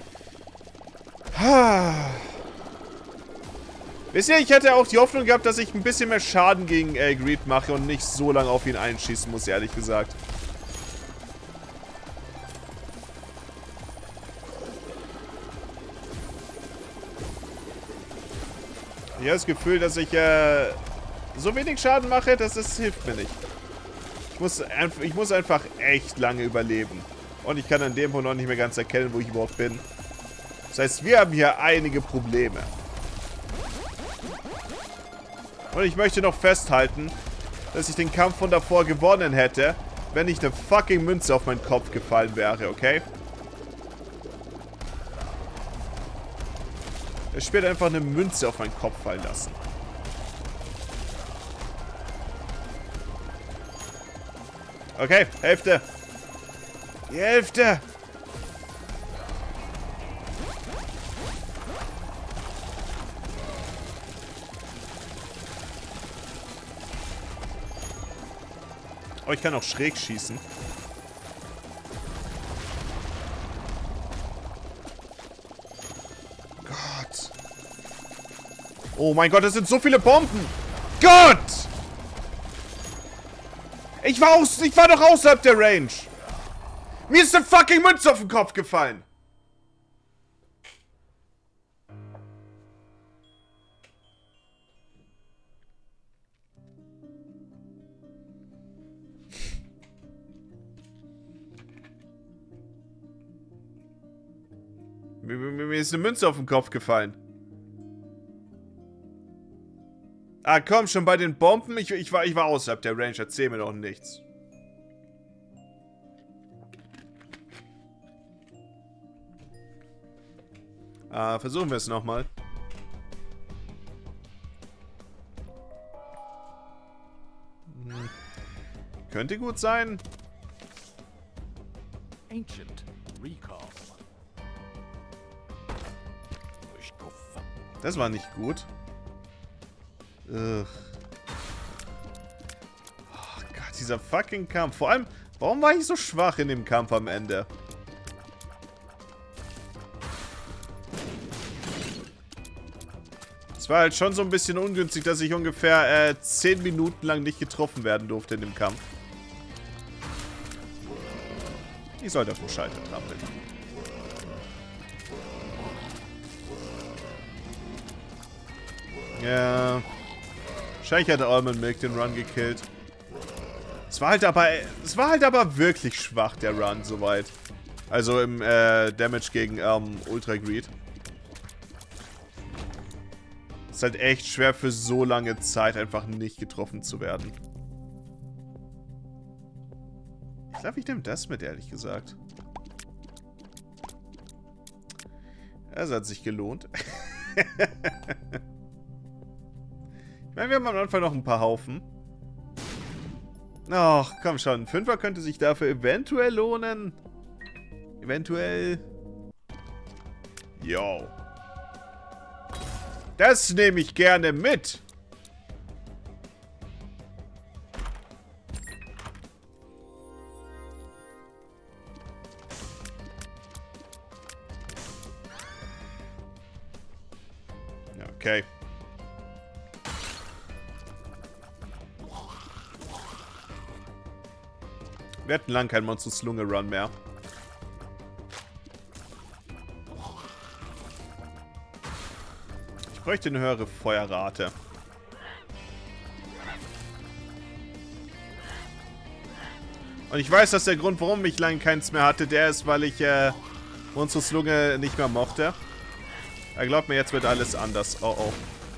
Wisst ihr, ich hätte auch die Hoffnung gehabt, dass ich ein bisschen mehr Schaden gegen äh, Greed mache und nicht so lange auf ihn einschießen muss, ehrlich gesagt. Ich habe das Gefühl, dass ich äh, so wenig Schaden mache, dass es hilft mir nicht. Ich muss, ich muss einfach echt lange überleben. Und ich kann an dem Punkt noch nicht mehr ganz erkennen, wo ich überhaupt bin. Das heißt, wir haben hier einige Probleme. Und ich möchte noch festhalten, dass ich den Kampf von davor gewonnen hätte, wenn nicht eine fucking Münze auf meinen Kopf gefallen wäre, okay? Er spielt einfach eine Münze auf meinen Kopf fallen lassen. Okay, Hälfte. Die Hälfte. Oh, ich kann auch schräg schießen. Gott. Oh mein Gott, das sind so viele Bomben. Gott! Ich war, aus, ich war doch außerhalb der Range. Mir ist eine fucking Münze auf den Kopf gefallen. Mir, mir, mir ist eine Münze auf den Kopf gefallen. Ah, komm, schon bei den Bomben. Ich, ich, war, ich war außerhalb der Range. Erzähl mir doch nichts. Ah, versuchen wir es nochmal. Hm. Könnte gut sein. Ancient Recall. Das war nicht gut. Ugh. Oh Gott, dieser fucking Kampf. Vor allem, warum war ich so schwach in dem Kampf am Ende? Es war halt schon so ein bisschen ungünstig, dass ich ungefähr äh, zehn Minuten lang nicht getroffen werden durfte in dem Kampf. Ich sollte auf den Schalter trampeln. Ja. Wahrscheinlich hat Almond Milk den Run gekillt. Es war halt aber. Es war halt aber wirklich schwach, der Run, soweit. Also im äh, Damage gegen ähm, Ultra Greed. Ist halt echt schwer für so lange Zeit einfach nicht getroffen zu werden. Ich glaube, ich nehme das mit, ehrlich gesagt. Das hat sich gelohnt. Ich meine, wir haben am Anfang noch ein paar Haufen. Ach, komm schon. Ein Fünfer könnte sich dafür eventuell lohnen. Eventuell. Yo. Das nehme ich gerne mit. Okay. Wir hatten lang kein Monsters Lunge Run mehr. Ich bräuchte eine höhere Feuerrate. Und ich weiß, dass der Grund, warum ich lange keins mehr hatte, der ist, weil ich äh, Monsters Lunge nicht mehr mochte. Er glaubt mir, jetzt wird alles anders. Oh, oh.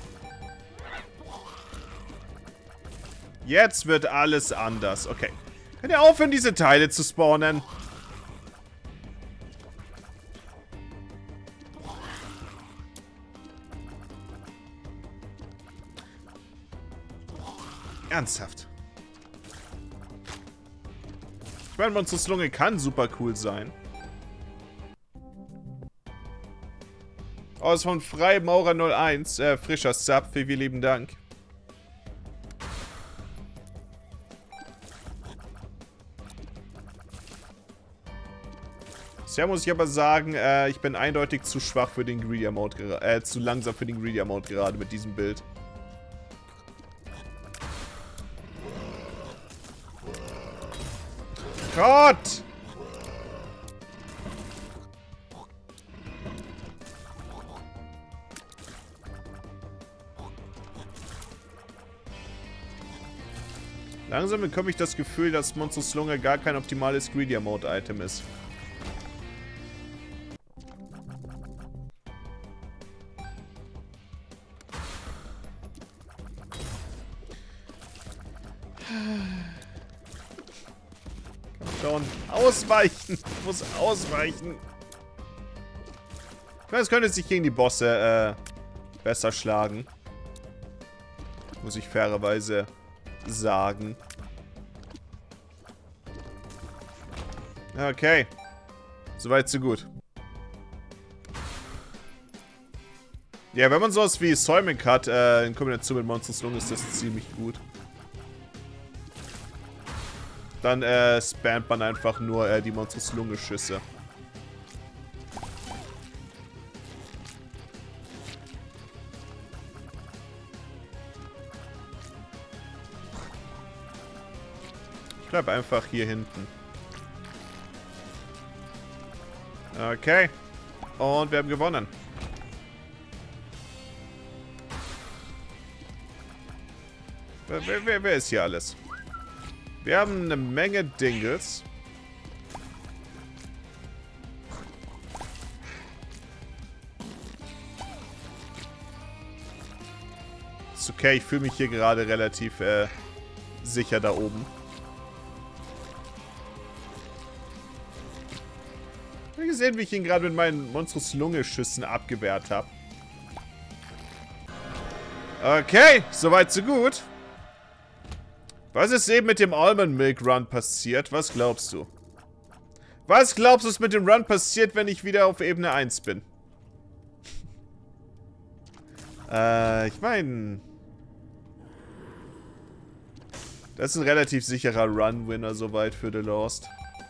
Jetzt wird alles anders. Okay. Könnt ihr aufhören, diese Teile zu spawnen? Ernsthaft. Ich meine, Monsters Lunge kann super cool sein. Oh, ist von Freimaurer null eins. Äh, frischer Sub. Vielen, vielen lieben Dank. Bisher muss ich aber sagen, äh, ich bin eindeutig zu schwach für den Greedier Mode. Äh, zu langsam für den Greedier Mode gerade mit diesem Bild. Gott! Langsam bekomme ich das Gefühl, dass Monsters Lunge gar kein optimales Greedier Mode Item ist. Komm schon. Ausweichen! Ich muss ausweichen. Ich meine, es könnte sich gegen die Bosse äh, besser schlagen. Muss ich fairerweise sagen. Okay. Soweit, so gut. Ja, wenn man sowas wie Säumig hat, äh, in Kombination mit Monsters Lunge, ist das ziemlich gut. Dann äh, spammt man einfach nur äh, die Monsters Lunge Schüsse. Ich bleib einfach hier hinten. Okay. Und wir haben gewonnen. Wer, wer, wer, wer ist hier alles? Wir haben eine Menge Dingles. Ist okay, ich fühle mich hier gerade relativ äh, sicher da oben. Ich habe gesehen, wie ich ihn gerade mit meinen Monsters Lunge Schüssen abgewehrt habe. Okay, soweit so gut. Was ist eben mit dem Almond Milk Run passiert? Was glaubst du? Was glaubst du, ist mit dem Run passiert, wenn ich wieder auf Ebene eins bin? äh, ich meine... Das ist ein relativ sicherer Run-Winner soweit für The Lost.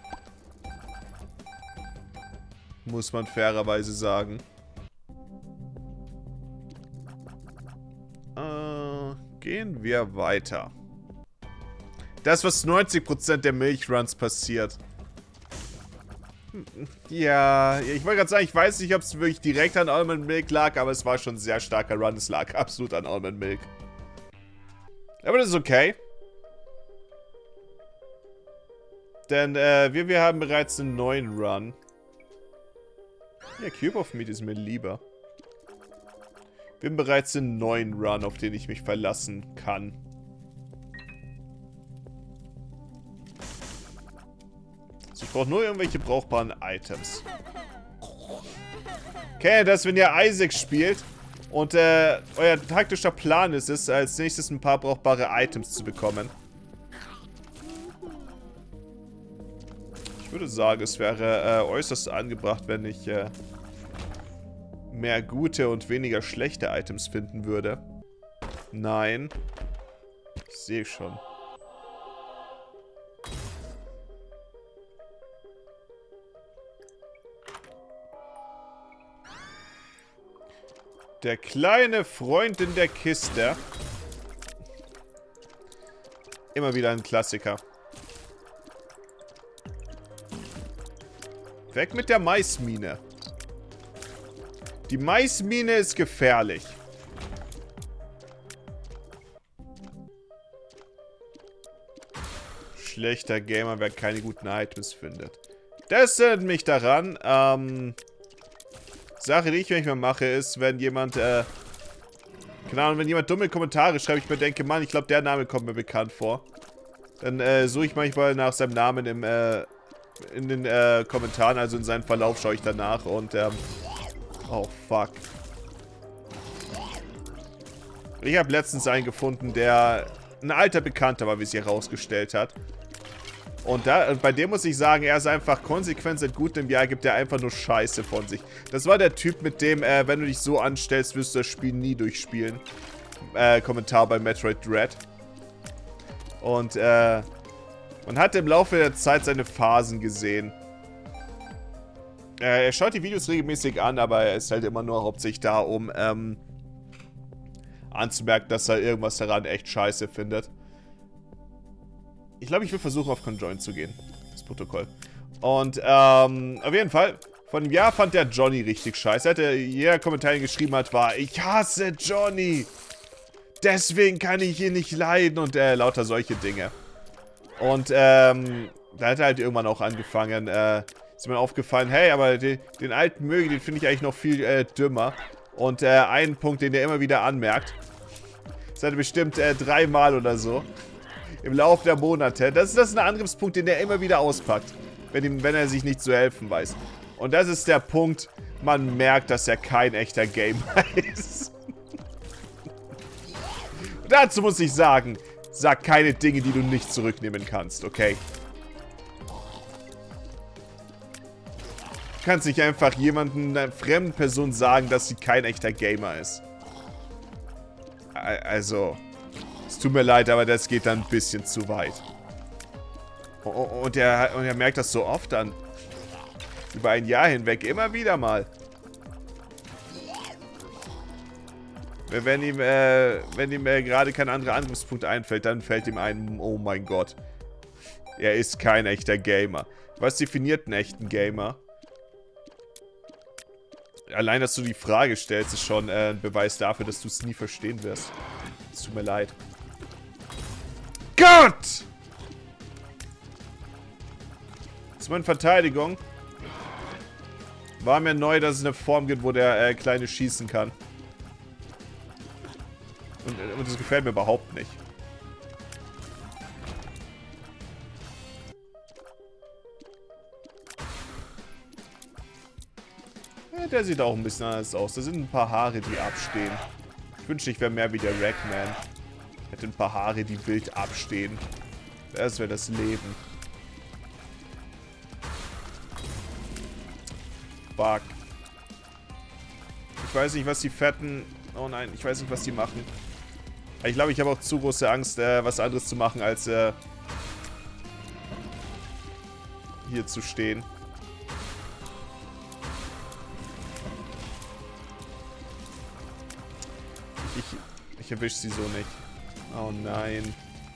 Muss man fairerweise sagen. Äh, gehen wir weiter. Das, was neunzig Prozent der Milchruns passiert. Ja, ich wollte gerade sagen, ich weiß nicht, ob es wirklich direkt an Almond Milk lag, aber es war schon ein sehr starker Run. Es lag absolut an Almond Milk. Aber das ist okay. Denn äh, wir, wir haben bereits einen neuen Run. Ja, Cube of Meat ist mir lieber. Wir haben bereits einen neuen Run, auf den ich mich verlassen kann. Also ich brauche nur irgendwelche brauchbaren Items. Kennt ihr das, wenn ihr Isaac spielt und äh, euer taktischer Plan ist es, als nächstes ein paar brauchbare Items zu bekommen? Ich würde sagen, es wäre äh, äußerst angebracht, wenn ich äh, mehr gute und weniger schlechte Items finden würde. Nein. Ich sehe schon. Der kleine Freund in der Kiste. Immer wieder ein Klassiker. Weg mit der Maismine. Die Maismine ist gefährlich. Schlechter Gamer, wer keine guten Items findet. Das erinnert mich daran. Ähm, Sache, die ich manchmal mache, ist, wenn jemand, äh, keine Ahnung, wenn jemand dumme Kommentare schreibt, ich mir denke, Mann, ich glaube, der Name kommt mir bekannt vor. Dann äh, suche ich manchmal nach seinem Namen im, äh, in den äh, Kommentaren, also in seinen Verlauf schaue ich danach und, ähm, oh, fuck. Ich habe letztens einen gefunden, der ein alter Bekannter war, wie es sich herausgestellt hat. Und da, bei dem muss ich sagen, er ist einfach konsequent seit gutem Jahr, gibt er einfach nur Scheiße von sich. Das war der Typ, mit dem, äh, wenn du dich so anstellst, wirst du das Spiel nie durchspielen. Äh, Kommentar bei Metroid Dread. Und, äh, man hat im Laufe der Zeit seine Phasen gesehen. Äh, er schaut die Videos regelmäßig an, aber er ist halt immer nur hauptsächlich da, um, ähm, anzumerken, dass er irgendwas daran echt scheiße findet. Ich glaube, ich will versuchen, auf Conjoin zu gehen. Das Protokoll. Und, ähm, auf jeden Fall, von dem Jahr fand der Johnny richtig scheiße. Hatte, jeder Kommentar, den geschrieben hat, war, ich hasse Johnny. Deswegen kann ich ihn nicht leiden und, äh, lauter solche Dinge. Und, ähm, da hat er halt irgendwann auch angefangen, äh, ist mir aufgefallen, hey, aber den, den alten Mögi, den finde ich eigentlich noch viel, äh, dümmer. Und, äh, einen Punkt, den er immer wieder anmerkt, das hat er bestimmt, äh, dreimal oder so. Im Laufe der Monate. Das, das ist ein Angriffspunkt, den er immer wieder auspackt. Wenn, ihm, wenn er sich nicht zu helfen weiß. Und das ist der Punkt, man merkt, dass er kein echter Gamer ist. Dazu muss ich sagen, sag keine Dinge, die du nicht zurücknehmen kannst, okay? Du kannst nicht einfach jemanden, einer fremden Person sagen, dass sie kein echter Gamer ist. Also... Es tut mir leid, aber das geht dann ein bisschen zu weit. Und er, und er merkt das so oft an. Über ein Jahr hinweg. Immer wieder mal. Wenn ihm, äh, wenn ihm äh, gerade kein anderer Angriffspunkt einfällt, dann fällt ihm ein, oh mein Gott. Er ist kein echter Gamer. Was definiert einen echten Gamer? Allein, dass du die Frage stellst, ist schon äh, ein Beweis dafür, dass du es nie verstehen wirst. Es tut mir leid. Gott! Das ist meine Verteidigung. War mir neu, dass es eine Form gibt, wo der äh, Kleine schießen kann. Und, und das gefällt mir überhaupt nicht. Ja, der sieht auch ein bisschen anders aus. Da sind ein paar Haare, die abstehen. Ich wünschte, ich wäre mehr wie der Ragman. Hätte ein paar Haare, die wild abstehen. Das wäre das Leben. Fuck. Ich weiß nicht, was die Fetten... Oh nein, ich weiß nicht, was die machen. Ich glaube, ich habe auch zu große Angst, äh, was anderes zu machen, als äh, hier zu stehen. Ich, ich erwische sie so nicht. Oh nein.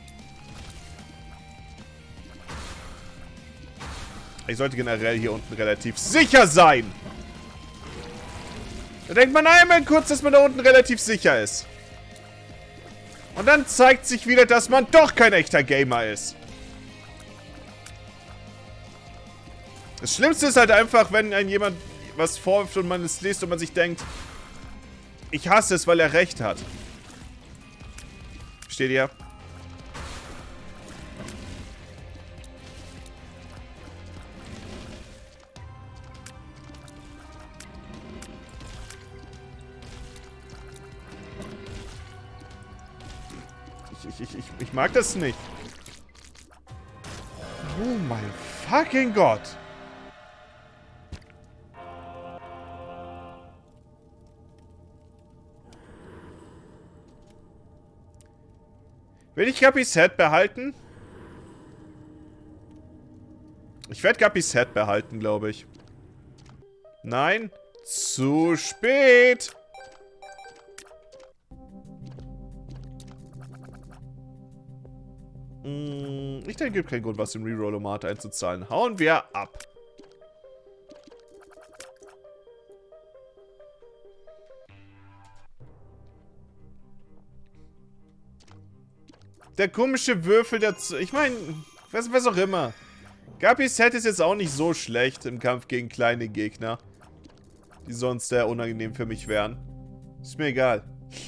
Ich sollte generell hier unten relativ sicher sein. Da denkt man einmal kurz, dass man da unten relativ sicher ist. Und dann zeigt sich wieder, dass man doch kein echter Gamer ist. Das Schlimmste ist halt einfach, wenn ein jemand was vorwirft und man es liest und man sich denkt, ich hasse es, weil er recht hat. Versteht ihr? Ich, ich, ich, ich mag das nicht. Oh mein fucking Gott. Will ich Guppys Head behalten? Ich werde Guppys Head behalten, glaube ich. Nein? Zu spät! Hm, ich denke, es gibt keinen Grund, was im Reroll-Omat einzuzahlen. Hauen wir ab. Der komische Würfel dazu. Ich meine, was, was auch immer. Guppys Head ist jetzt auch nicht so schlecht im Kampf gegen kleine Gegner, die sonst sehr unangenehm für mich wären. Ist mir egal.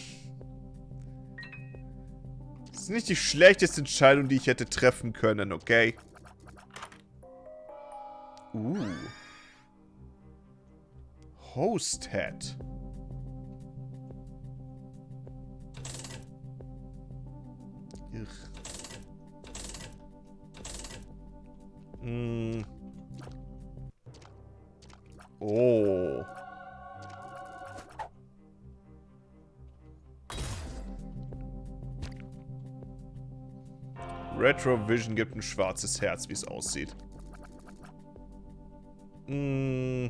Das ist nicht die schlechteste Entscheidung, die ich hätte treffen können, okay? Uh. Host Head. Mm. Oh. Retrovision gibt ein schwarzes Herz, wie es aussieht. Mm.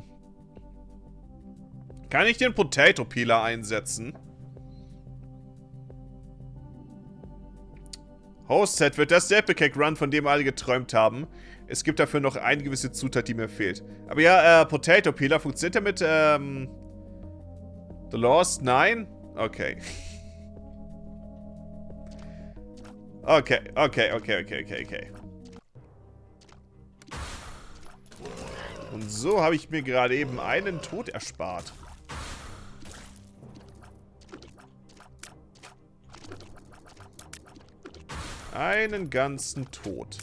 Kann ich den Potato Peeler einsetzen? Host-Set wird das Staplecake-Run, von dem alle geträumt haben. Es gibt dafür noch eine gewisse Zutat, die mir fehlt. Aber ja, äh, Potato Peeler, funktioniert der mit, ähm... The Lost? Nein? Okay. Okay, okay, okay, okay, okay, okay. Und so habe ich mir gerade eben einen Tod erspart. Einen ganzen Tod.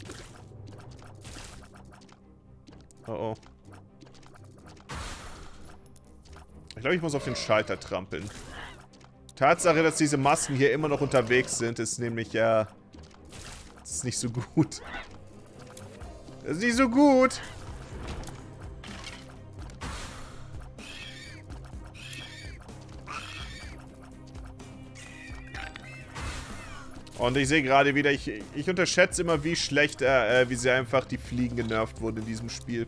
Oh oh. Ich glaube, ich muss auf den Schalter trampeln. Tatsache, dass diese Masken hier immer noch unterwegs sind, ist nämlich, ja... Äh, das ist nicht so gut. Das ist nicht so gut. Und ich sehe gerade wieder, ich, ich unterschätze immer, wie schlecht, äh, wie sehr einfach die Fliegen genervt wurden in diesem Spiel.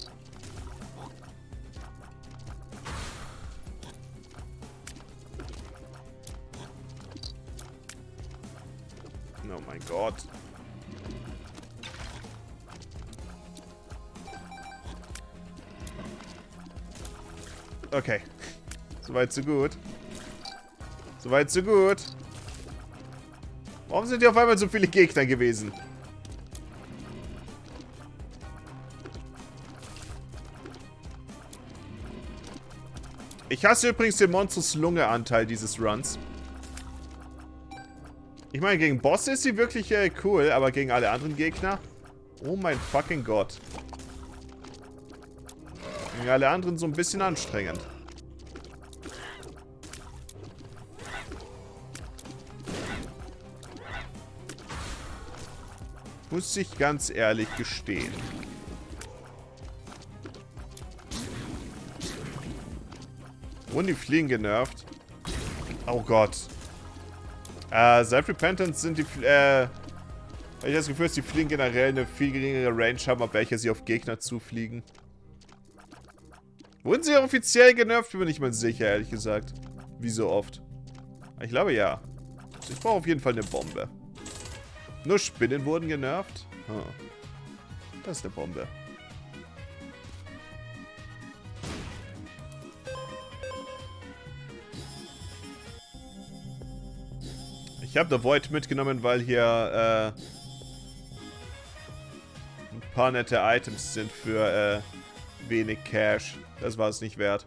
Oh mein Gott. Okay. Soweit so gut. Soweit so gut. Warum sind hier auf einmal so viele Gegner gewesen? Ich hasse übrigens den Monsters Lunge-Anteil dieses Runs. Ich meine, gegen Bosse ist sie wirklich äh, cool, aber gegen alle anderen Gegner? Oh mein fucking Gott. Gegen alle anderen so ein bisschen anstrengend. Muss ich ganz ehrlich gestehen. Wurden die Fliegen genervt? Oh Gott. Äh, Self-Repentance sind die, äh... Ich habe das Gefühl, dass die Fliegen generell eine viel geringere Range haben, ab welcher sie auf Gegner zufliegen. Wurden sie offiziell genervt? Bin mir nicht mal sicher, ehrlich gesagt. Wie so oft. Ich glaube, ja. Ich brauche auf jeden Fall eine Bombe. Nur Spinnen wurden genervt? Oh. Das ist eine Bombe. Ich habe The Void mitgenommen, weil hier äh, ein paar nette Items sind für äh, wenig Cash. Das war es nicht wert.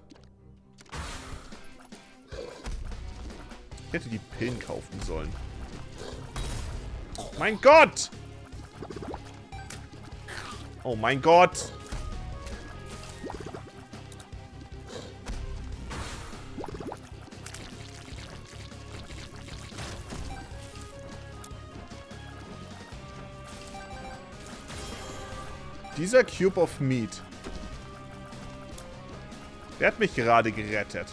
Ich hätte die Pillen kaufen sollen. Mein Gott! Oh mein Gott! Dieser Cube of Meat. Der hat mich gerade gerettet.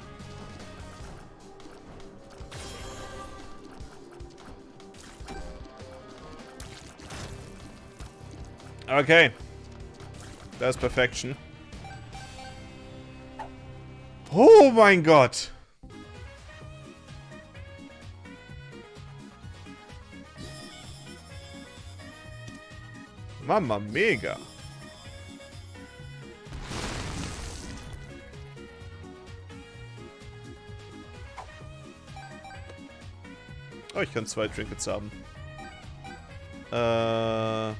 Okay. Das ist Perfection. Oh mein Gott. Mama, mega. Oh, ich kann zwei Trinkets haben. Äh...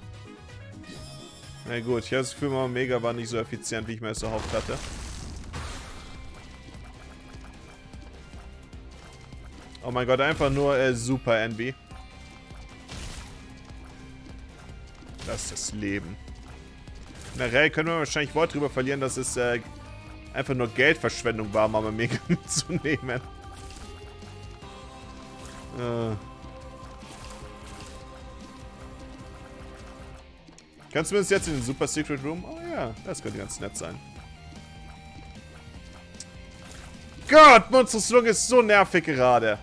Na gut, ich habe das Gefühl, Mama Mega war nicht so effizient, wie ich mir es erhofft hatte. Oh mein Gott, einfach nur äh, super Envy. Das ist das Leben. Generell können wir wahrscheinlich Wort drüber verlieren, dass es äh, einfach nur Geldverschwendung war, Mama Mega mitzunehmen. Äh. Kannst du mir das jetzt in den Super Secret Room? Oh ja, das könnte ganz nett sein. Gott, Monsters Lunge ist so nervig gerade.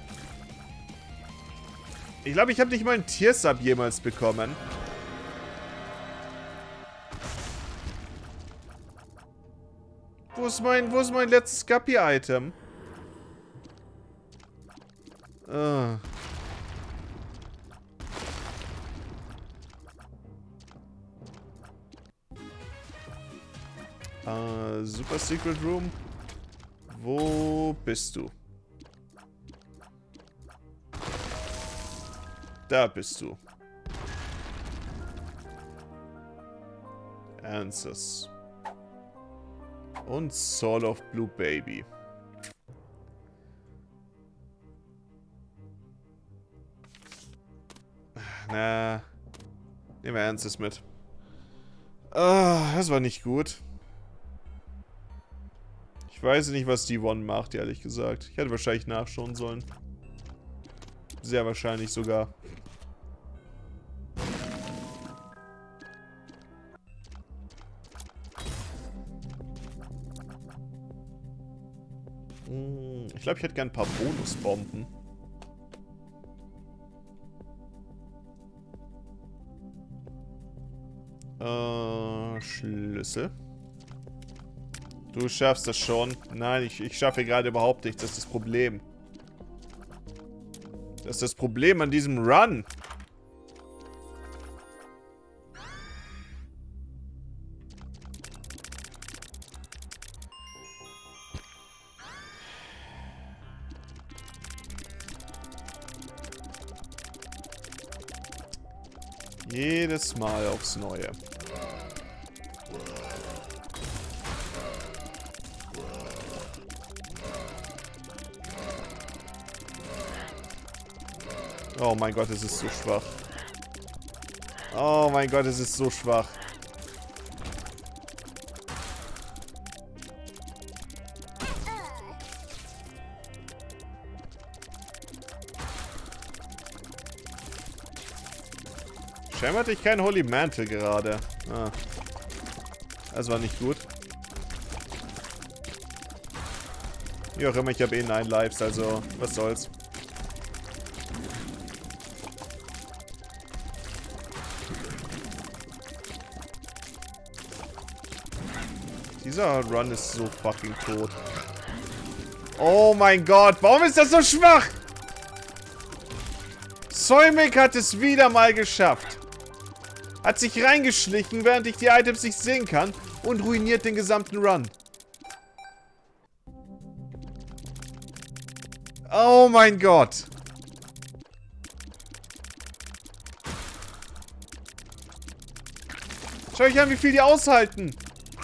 Ich glaube, ich habe nicht mal einen Tiersub jemals bekommen. Wo ist mein, wo ist mein letztes Guppy-Item? Ah. Uh, Super Secret Room. Wo bist du? Da bist du. Answers. Und Soul of Blue Baby. Na. Nehmen wir Answers mit. Ah, das war nicht gut. Ich weiß nicht, was die One macht, ehrlich gesagt. Ich hätte wahrscheinlich nachschauen sollen. Sehr wahrscheinlich sogar. Ich glaube, ich hätte gern ein paar Bonusbomben. Äh, Schlüssel. Du schaffst das schon. Nein, ich, ich schaffe gerade überhaupt nichts. Das ist das Problem. Das ist das Problem an diesem Run. Jedes Mal aufs Neue. Oh mein Gott, es ist so schwach. Oh mein Gott, es ist so schwach. Scheinbar hatte ich keinen Holy Mantle gerade. Ah. Das war nicht gut. Wie auch immer, ich habe eh neun Lives, also was soll's. Dieser Run ist so fucking tot. Oh mein Gott, warum ist das so schwach? Soimic hat es wieder mal geschafft. Hat sich reingeschlichen, während ich die Items nicht sehen kann und ruiniert den gesamten Run. Oh mein Gott. Schau euch an, wie viel die aushalten.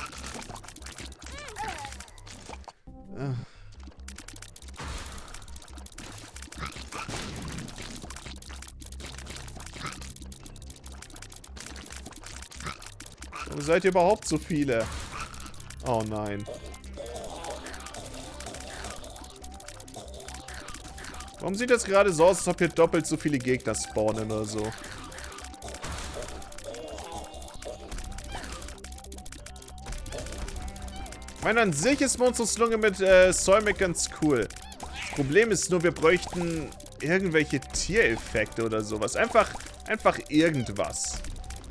Warum seid ihr überhaupt so viele? Oh nein. Warum sieht das gerade so aus, als ob hier doppelt so viele Gegner spawnen oder so? Ich meine, an sich ist Monstros Lunge mit äh, Solmec ganz cool. Das Problem ist nur, wir bräuchten irgendwelche Tiereffekte oder sowas. Einfach, einfach irgendwas.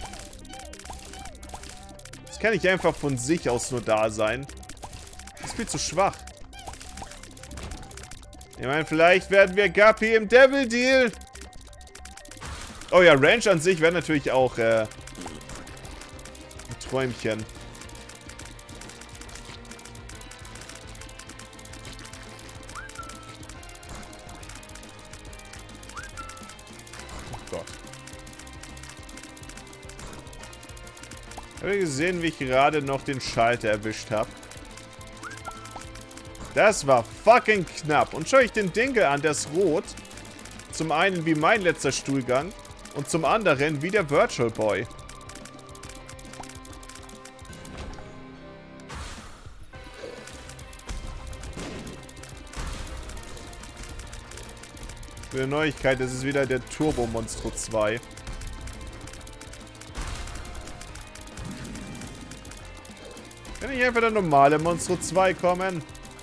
Das kann nicht einfach von sich aus nur da sein. Das ist viel zu schwach. Ich meine, vielleicht werden wir Guppy im Devil Deal. Oh ja, Range an sich wäre natürlich auch äh, ein Träumchen. Oh Gott. Habt ihr gesehen, wie ich gerade noch den Schalter erwischt habe? Das war fucking knapp. Und schau ich den Dinkel an, der ist rot. Zum einen wie mein letzter Stuhlgang. Und zum anderen wie der Virtual Boy. Für eine Neuigkeit, das ist wieder der Turbo Monstro zwei. Kann nicht einfach der normale Monstro zwei kommen?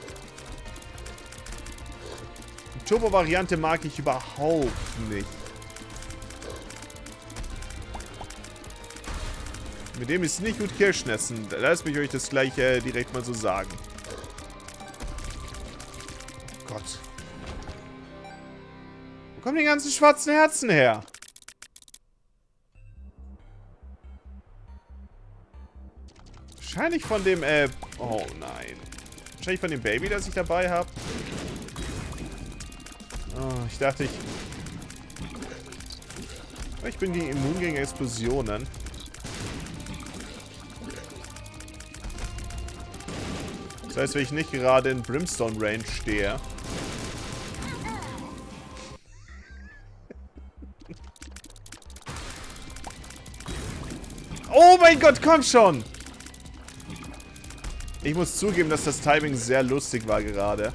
Die Turbo-Variante mag ich überhaupt nicht. Mit dem ist nicht gut Kirschnessen. Lasst mich euch das gleich äh, direkt mal so sagen. Oh Gott. Wo kommen die ganzen schwarzen Herzen her? Wahrscheinlich von dem, äh... Oh nein. Wahrscheinlich von dem Baby, das ich dabei habe. Oh, ich dachte, ich... Ich bin die immun gegen Explosionen. Das heißt, wenn ich nicht gerade in Brimstone Range stehe. Oh mein Gott, komm schon! Ich muss zugeben, dass das Timing sehr lustig war gerade.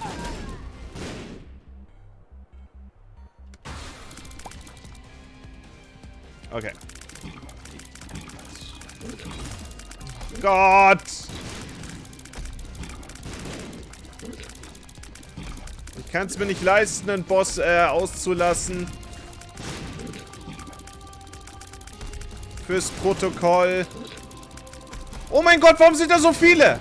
Okay. Gott! Ich kann es mir nicht leisten, einen Boss äh, auszulassen. Fürs Protokoll. Oh mein Gott, warum sind da so viele?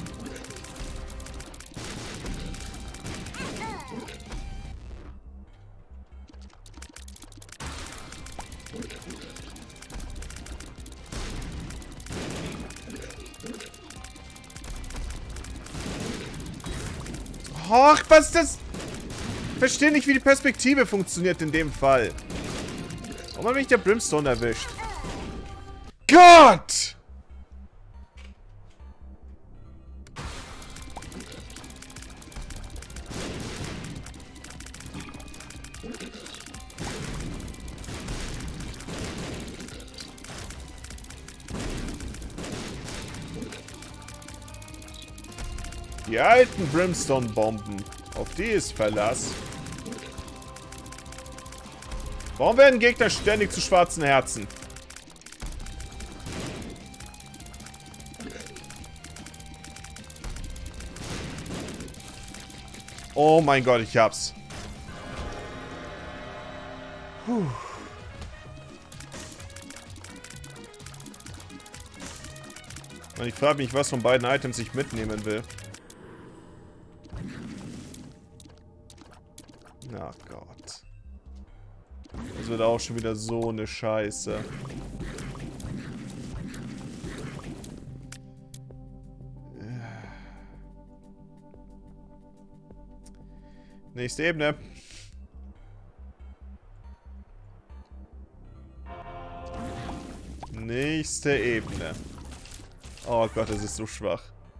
Och, was ist das? Ich verstehe nicht, wie die Perspektive funktioniert in dem Fall. Warum hat mich der Brimstone erwischt? Gott! Die alten Brimstone-Bomben. Auf die ist Verlass. Warum werden Gegner ständig zu schwarzen Herzen? Oh mein Gott, ich hab's. Puh. Und ich frage mich, was von beiden Items ich mitnehmen will. Ach Gott. Das wird auch schon wieder so eine Scheiße. Nächste Ebene. Nächste Ebene. Oh Gott, das ist so schwach.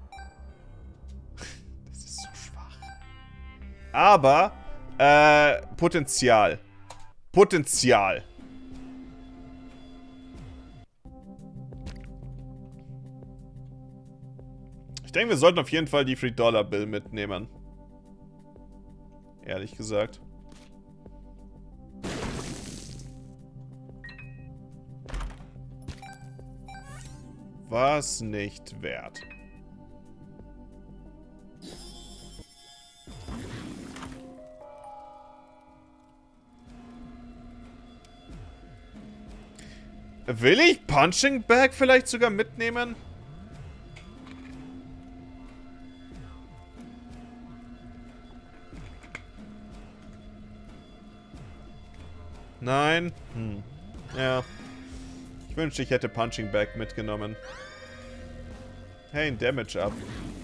Das ist so schwach. Aber, äh, Potenzial. Potenzial. Ich denke, wir sollten auf jeden Fall die Three-Dollar-Bill mitnehmen. Ehrlich gesagt. Was nicht wert. Will ich Punching Bag vielleicht sogar mitnehmen? Nein? Hm. Ja. Ich wünschte, ich hätte Punching Bag mitgenommen. Hey, ein Damage up.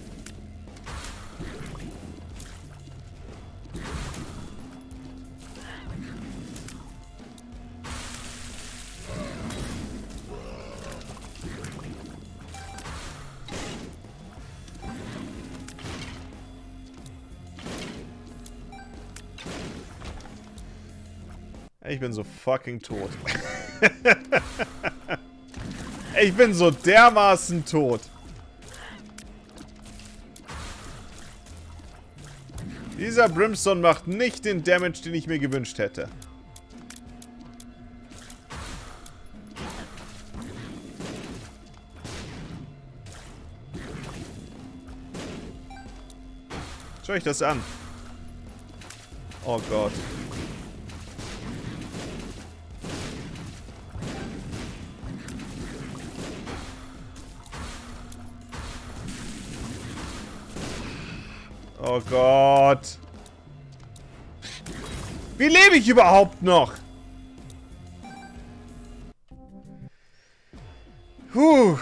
Ich bin so fucking tot. Ich bin so dermaßen tot. Dieser Brimstone macht nicht den Damage, den ich mir gewünscht hätte. Schau ich das an. Oh Gott. Oh Gott. Wie lebe ich überhaupt noch? Puh.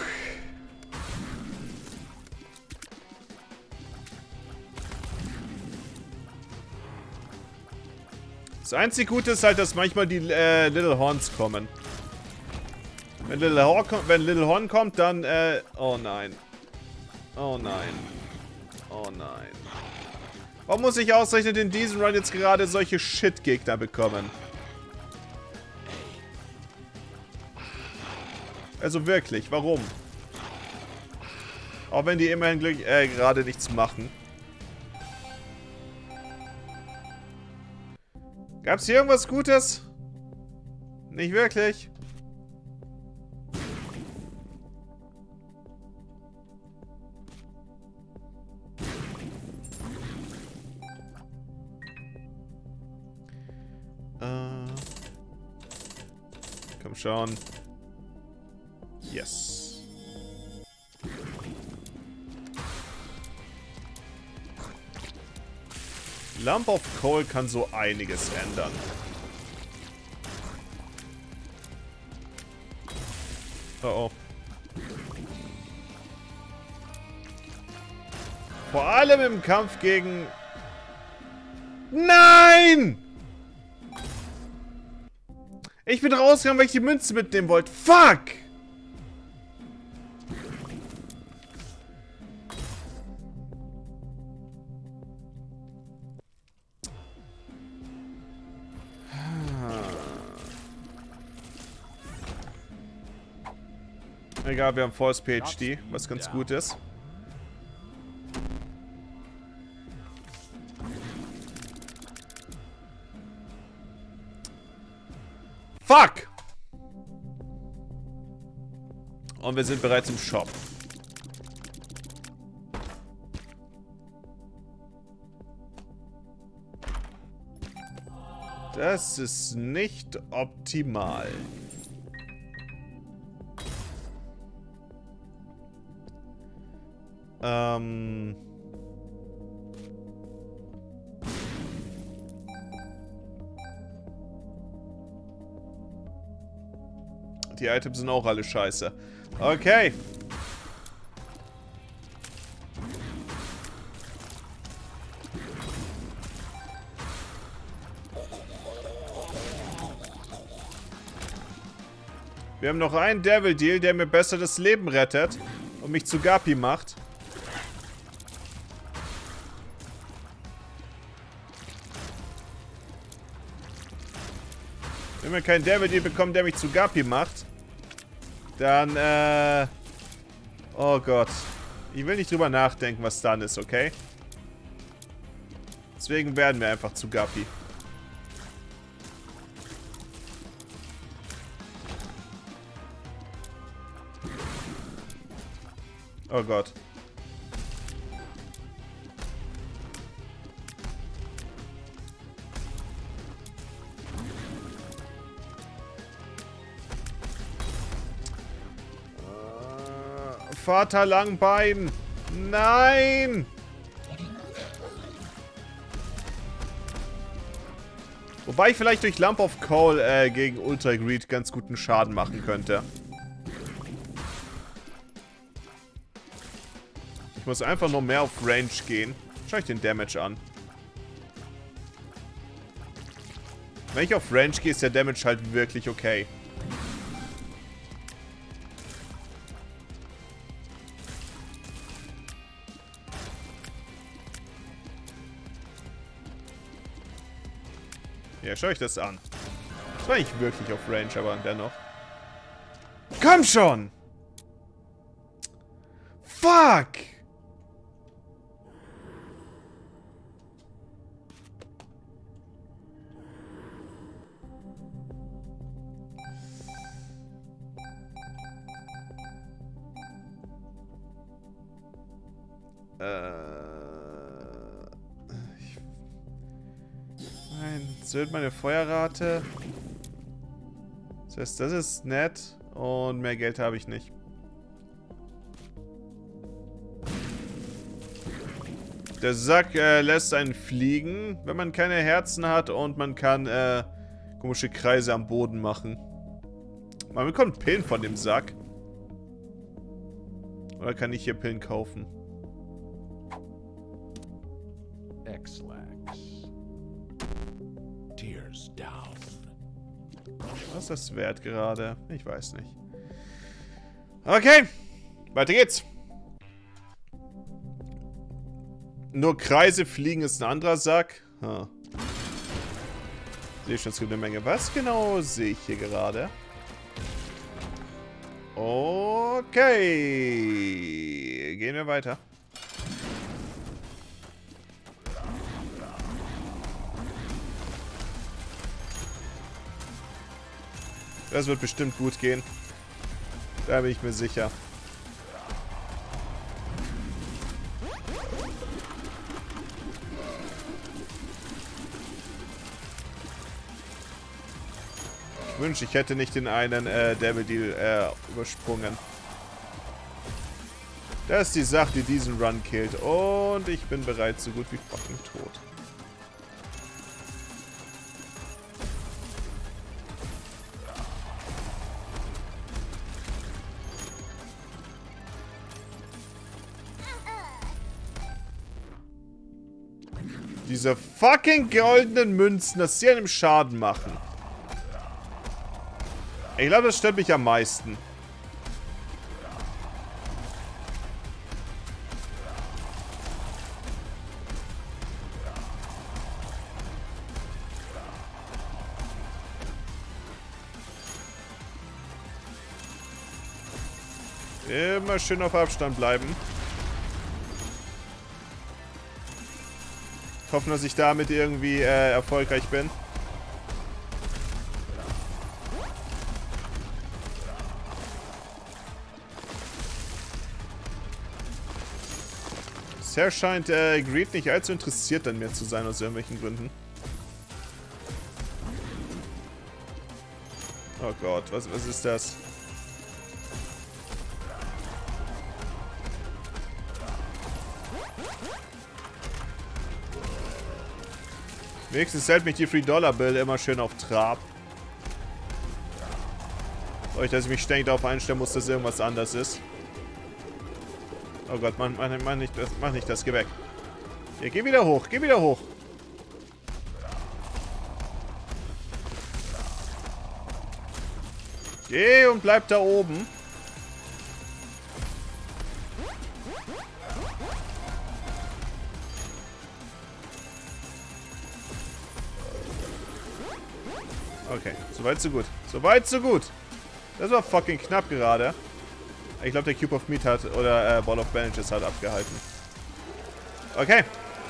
Das einzige Gute ist halt, dass manchmal die äh, Little Horns kommen. Wenn Little Horn kommt, wenn Little Horn kommt, dann äh, oh nein. Oh nein. Oh nein. Warum muss ich ausgerechnet in diesem Run jetzt gerade solche Shit-Gegner bekommen? Also wirklich, warum? Auch wenn die immerhin glück äh, gerade nichts machen. Gab's hier irgendwas Gutes? Nicht wirklich. Komm schon. Yes. Lump of Coal kann so einiges ändern. Oh oh. Vor allem im Kampf gegen... Nein! Ich bin rausgegangen, weil ich die Münze mitnehmen wollte. Fuck! Egal, wir haben Force P H D, was ganz gut ist. Fuck! Und wir sind bereits im Shop. Das ist nicht optimal. Ähm... Die Items sind auch alle scheiße. Okay. Wir haben noch einen Devil Deal, der mir besser das Leben rettet und mich zu Gapi macht. Wenn wir keinen Devil Deal bekommen, der mich zu Gapi macht, dann, äh... oh Gott. Ich will nicht drüber nachdenken, was dann ist, okay? Deswegen werden wir einfach zu Gapi. Oh Gott. Vater Langbein. Nein. Wobei ich vielleicht durch Lump of Coal äh, gegen Ultra Greed ganz guten Schaden machen könnte. Ich muss einfach nur mehr auf Range gehen. Schau ich den Damage an. Wenn ich auf Range gehe, ist der Damage halt wirklich okay. Ja, schau ich das an. Das war nicht wirklich auf Range, aber dennoch. Komm schon! Fuck! Das erhöht meine Feuerrate. Das heißt, das ist nett. Und mehr Geld habe ich nicht. Der Sack äh, lässt einen fliegen, wenn man keine Herzen hat. Und man kann äh, komische Kreise am Boden machen. Man bekommt Pillen von dem Sack. Oder kann ich hier Pillen kaufen? Was ist das wert gerade? Ich weiß nicht. Okay. Weiter geht's. Nur Kreise fliegen ist ein anderer Sack. Huh. Sehe schon, es gibt eine Menge. Was genau sehe ich hier gerade? Okay. Gehen wir weiter. Das wird bestimmt gut gehen. Da bin ich mir sicher. Ich wünsche, ich hätte nicht den einen äh, Devil Deal äh, übersprungen. Das ist die Sache, die diesen Run killt. Und ich bin bereits so gut wie fucking tot. Diese fucking goldenen Münzen, dass sie einem Schaden machen. Ich glaube, das stört mich am meisten. Immer schön auf Abstand bleiben. Hoffen, dass ich damit irgendwie äh, erfolgreich bin. Bisher scheint äh, Greed nicht allzu interessiert an mir zu sein, aus irgendwelchen Gründen. Oh Gott, was, was ist das? Wenigstens hält mich die Three-Dollar-Bill immer schön auf Trab. Euch, dass ich mich ständig darauf einstellen muss, dass irgendwas anders ist. Oh Gott, mach, mach, mach, nicht, das, mach nicht das, geh weg. Ja, geh wieder hoch, geh wieder hoch. Geh und bleib da oben. Okay, soweit so gut. Soweit so gut. Das war fucking knapp gerade. Ich glaube, der Cube of Meat hat, oder äh, Ball of Bandages hat abgehalten. Okay.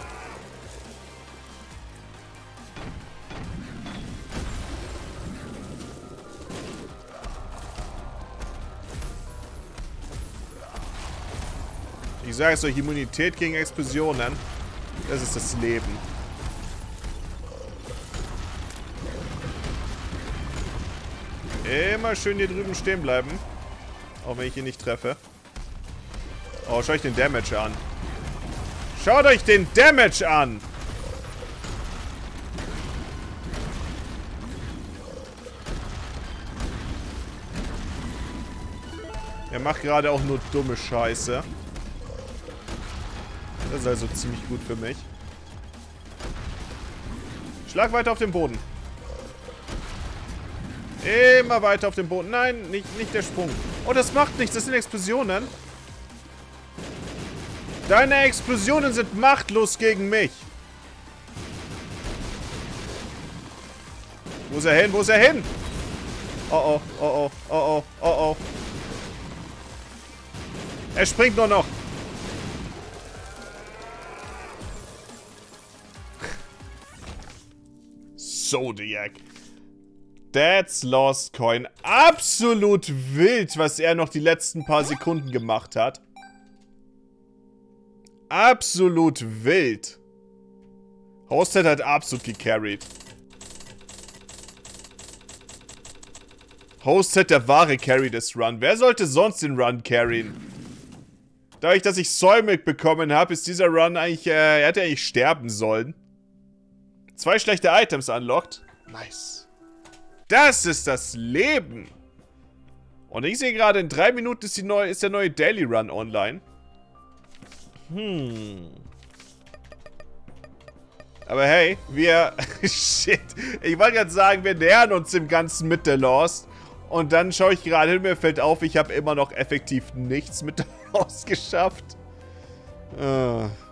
Ich sage es euch, Immunität gegen Explosionen, das ist das Leben. Immer schön hier drüben stehen bleiben. Auch wenn ich ihn nicht treffe. Oh, schaut euch den Damage an. Schaut euch den Damage an! Er macht gerade auch nur dumme Scheiße. Das ist also ziemlich gut für mich. Schlag weiter auf den Boden. Immer weiter auf den Boden. Nein, nicht, nicht der Sprung. Oh, das macht nichts. Das sind Explosionen. Deine Explosionen sind machtlos gegen mich. Wo ist er hin? Wo ist er hin? Oh, oh, oh, oh, oh, oh, oh, oh. Er springt nur noch. Zodiac. That's Lost Coin. Absolut wild, was er noch die letzten paar Sekunden gemacht hat. Absolut wild. Hosted hat absolut gecarried. Hosted der wahre Carry des Run. Wer sollte sonst den Run carryen? Dadurch, dass ich Soylmilk bekommen habe, ist dieser Run eigentlich, äh, er hätte eigentlich sterben sollen. Zwei schlechte Items unlocked. Nice. Das ist das Leben. Und ich sehe gerade, in drei Minuten ist, die neue, ist der neue Daily Run online. Hm. Aber hey, wir... Shit. Ich wollte gerade sagen, wir nähern uns dem Ganzen mit der Lost. Und dann schaue ich gerade hin, mir fällt auf, ich habe immer noch effektiv nichts mit der Lost geschafft. Uh.